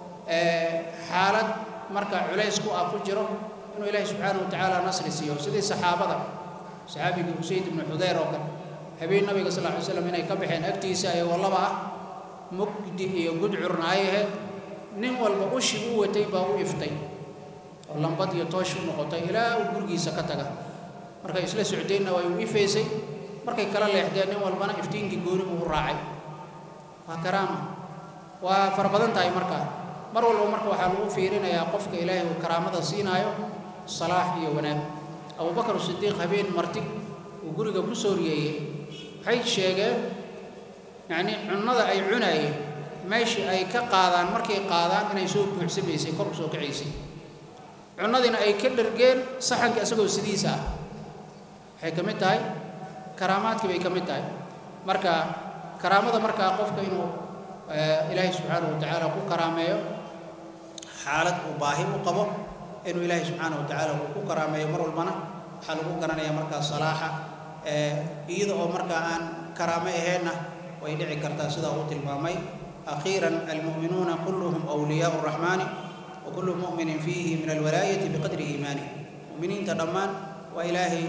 S2: xaalad marka culays ku ah ku jiro inuu ilaahi subxaanahu wa tacaala nasri siiyo sidii saxaabada saxaabigii usayd ibnu xudayr oo kale habeen nabiga sal lla alay slam inay ka baxeen agtiisa ayagoo laba ah mugdi iyo gudcurna ay ahayd nin walba ushi u watay baa u iftay oo lambad iyo toosh u noqotay ilaa uu gurigiisa ka taga markay isla socdeenna way u ifaysay markay kala leexdeen nin walbana iftiinkii gooni uu raacay waa karaama waa fara badan tahay markaa mar walba marka waxaa lagu fiirinayaa qofka ilaahay uu karaamada siinaayo salaax iyo wanaag abubakar sidiiq habeen marti uu guriga ku soo riyeeyey waxay sheegeen yacni cunnada ay cunaayeen meeshii ay ka qaadaan markay qaadaan inay soo buuxsamaysay kor u soo kacaysay cunnadiina ay ka dhargeen saxankii isagoo sidiisa ah waxay ka mid tahay karaamaadkii bay ka mid tahay marka karaamada markaa qofka inuu ilaahay subxaanahu wa tacaala ku karaameeyo xaalad uu baahi u qabo inuu ilaahay subxaanahu wa tacaala uu ku karaameeyo mar walbana waxaa lagu garanaya markaa salaaxa iyada oo markaa aan karaame aheenna way dhici kartaa sidaa uu tilmaamay akhiiran almu'minuuna kulluhum awliyaau raxmaani wa kullu mu'minin fiihi min alwalaayati biqadri iimaanihi mu'miniinta dhammaan waa ilaahay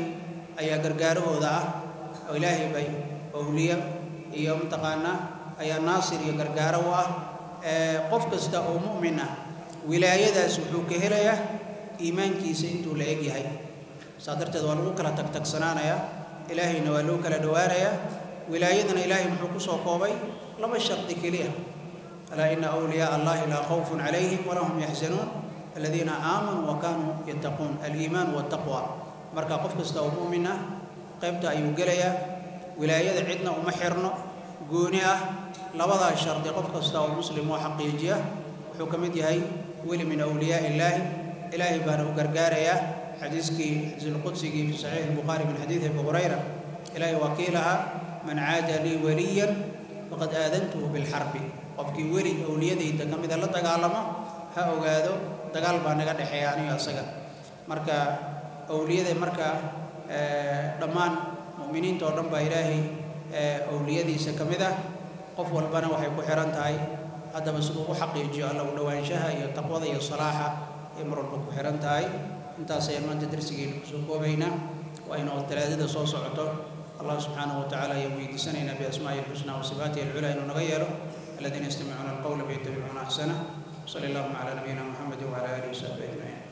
S2: ayaa gargaarahooda ah oo ilaahay bay awliya iyo mtaqaana ayaa naasir iyo gargaaro u ah qof kasta oo mu'min ah wilaayadaas wuxuu ka helayaa iimaankiisa intuu la eg yahay saadarteed waa lagu kala tagtagsanaanaya ilaahayna waa loo kala dhawaanaya wilaayadana ilaahay muxuu ku soo koobay laba shardi kaliya ala inna awliyaa allahi la khawfun alayhim wa lahum yahzanun alladhina aamanu wa kanu yattaqun al-iiman wa taqwa marka qof kasta oo mu'min ah qaybta ayuu gelayaa wilaayada cidna uma xirno gooni ah labada shardi qof kasta oo muslim oo xaqiijiya wuxuu kamid yahay wali min awliyaa illaahi ilaahi baan u gargaaraya xadiiskii zil qudsigii fi sahih al-bukhari min hadith abu hurayra ilaahi wakiilaha man aada li waliyan faqad aadantuhu bil harbi qofkii wali awliyadayda kamid la dagaalamo ha ogaado dagaal baa naga dhaxeeya aniga asaga marka awliyada marka dhamaan mu'miniinta oo dhan baa ilaahi awliyadiisa kamid ah qof walbana waxay ku xiran tahay haddaba sidoo uu xaqiijiyo alla u dhawaanshaha iyo taqwada iyo salaaxa ee mar walba ku xiran tahay intaas ayaan maanta darsigeena kusoo koobaynaa waa inuu talaadada soo socoto allah subxaanahu wa tacaala ayaan weydiisanaynaa biasmaa'ihi alxusnaa wa sifaatihi alculaa inuu naga yeelo aladiina yastamicuuna alqawla fayattabicuuna axsanah sali allahuma calaa nabiyina muxamedi wacala aalihi wasaxbihi ajmaciin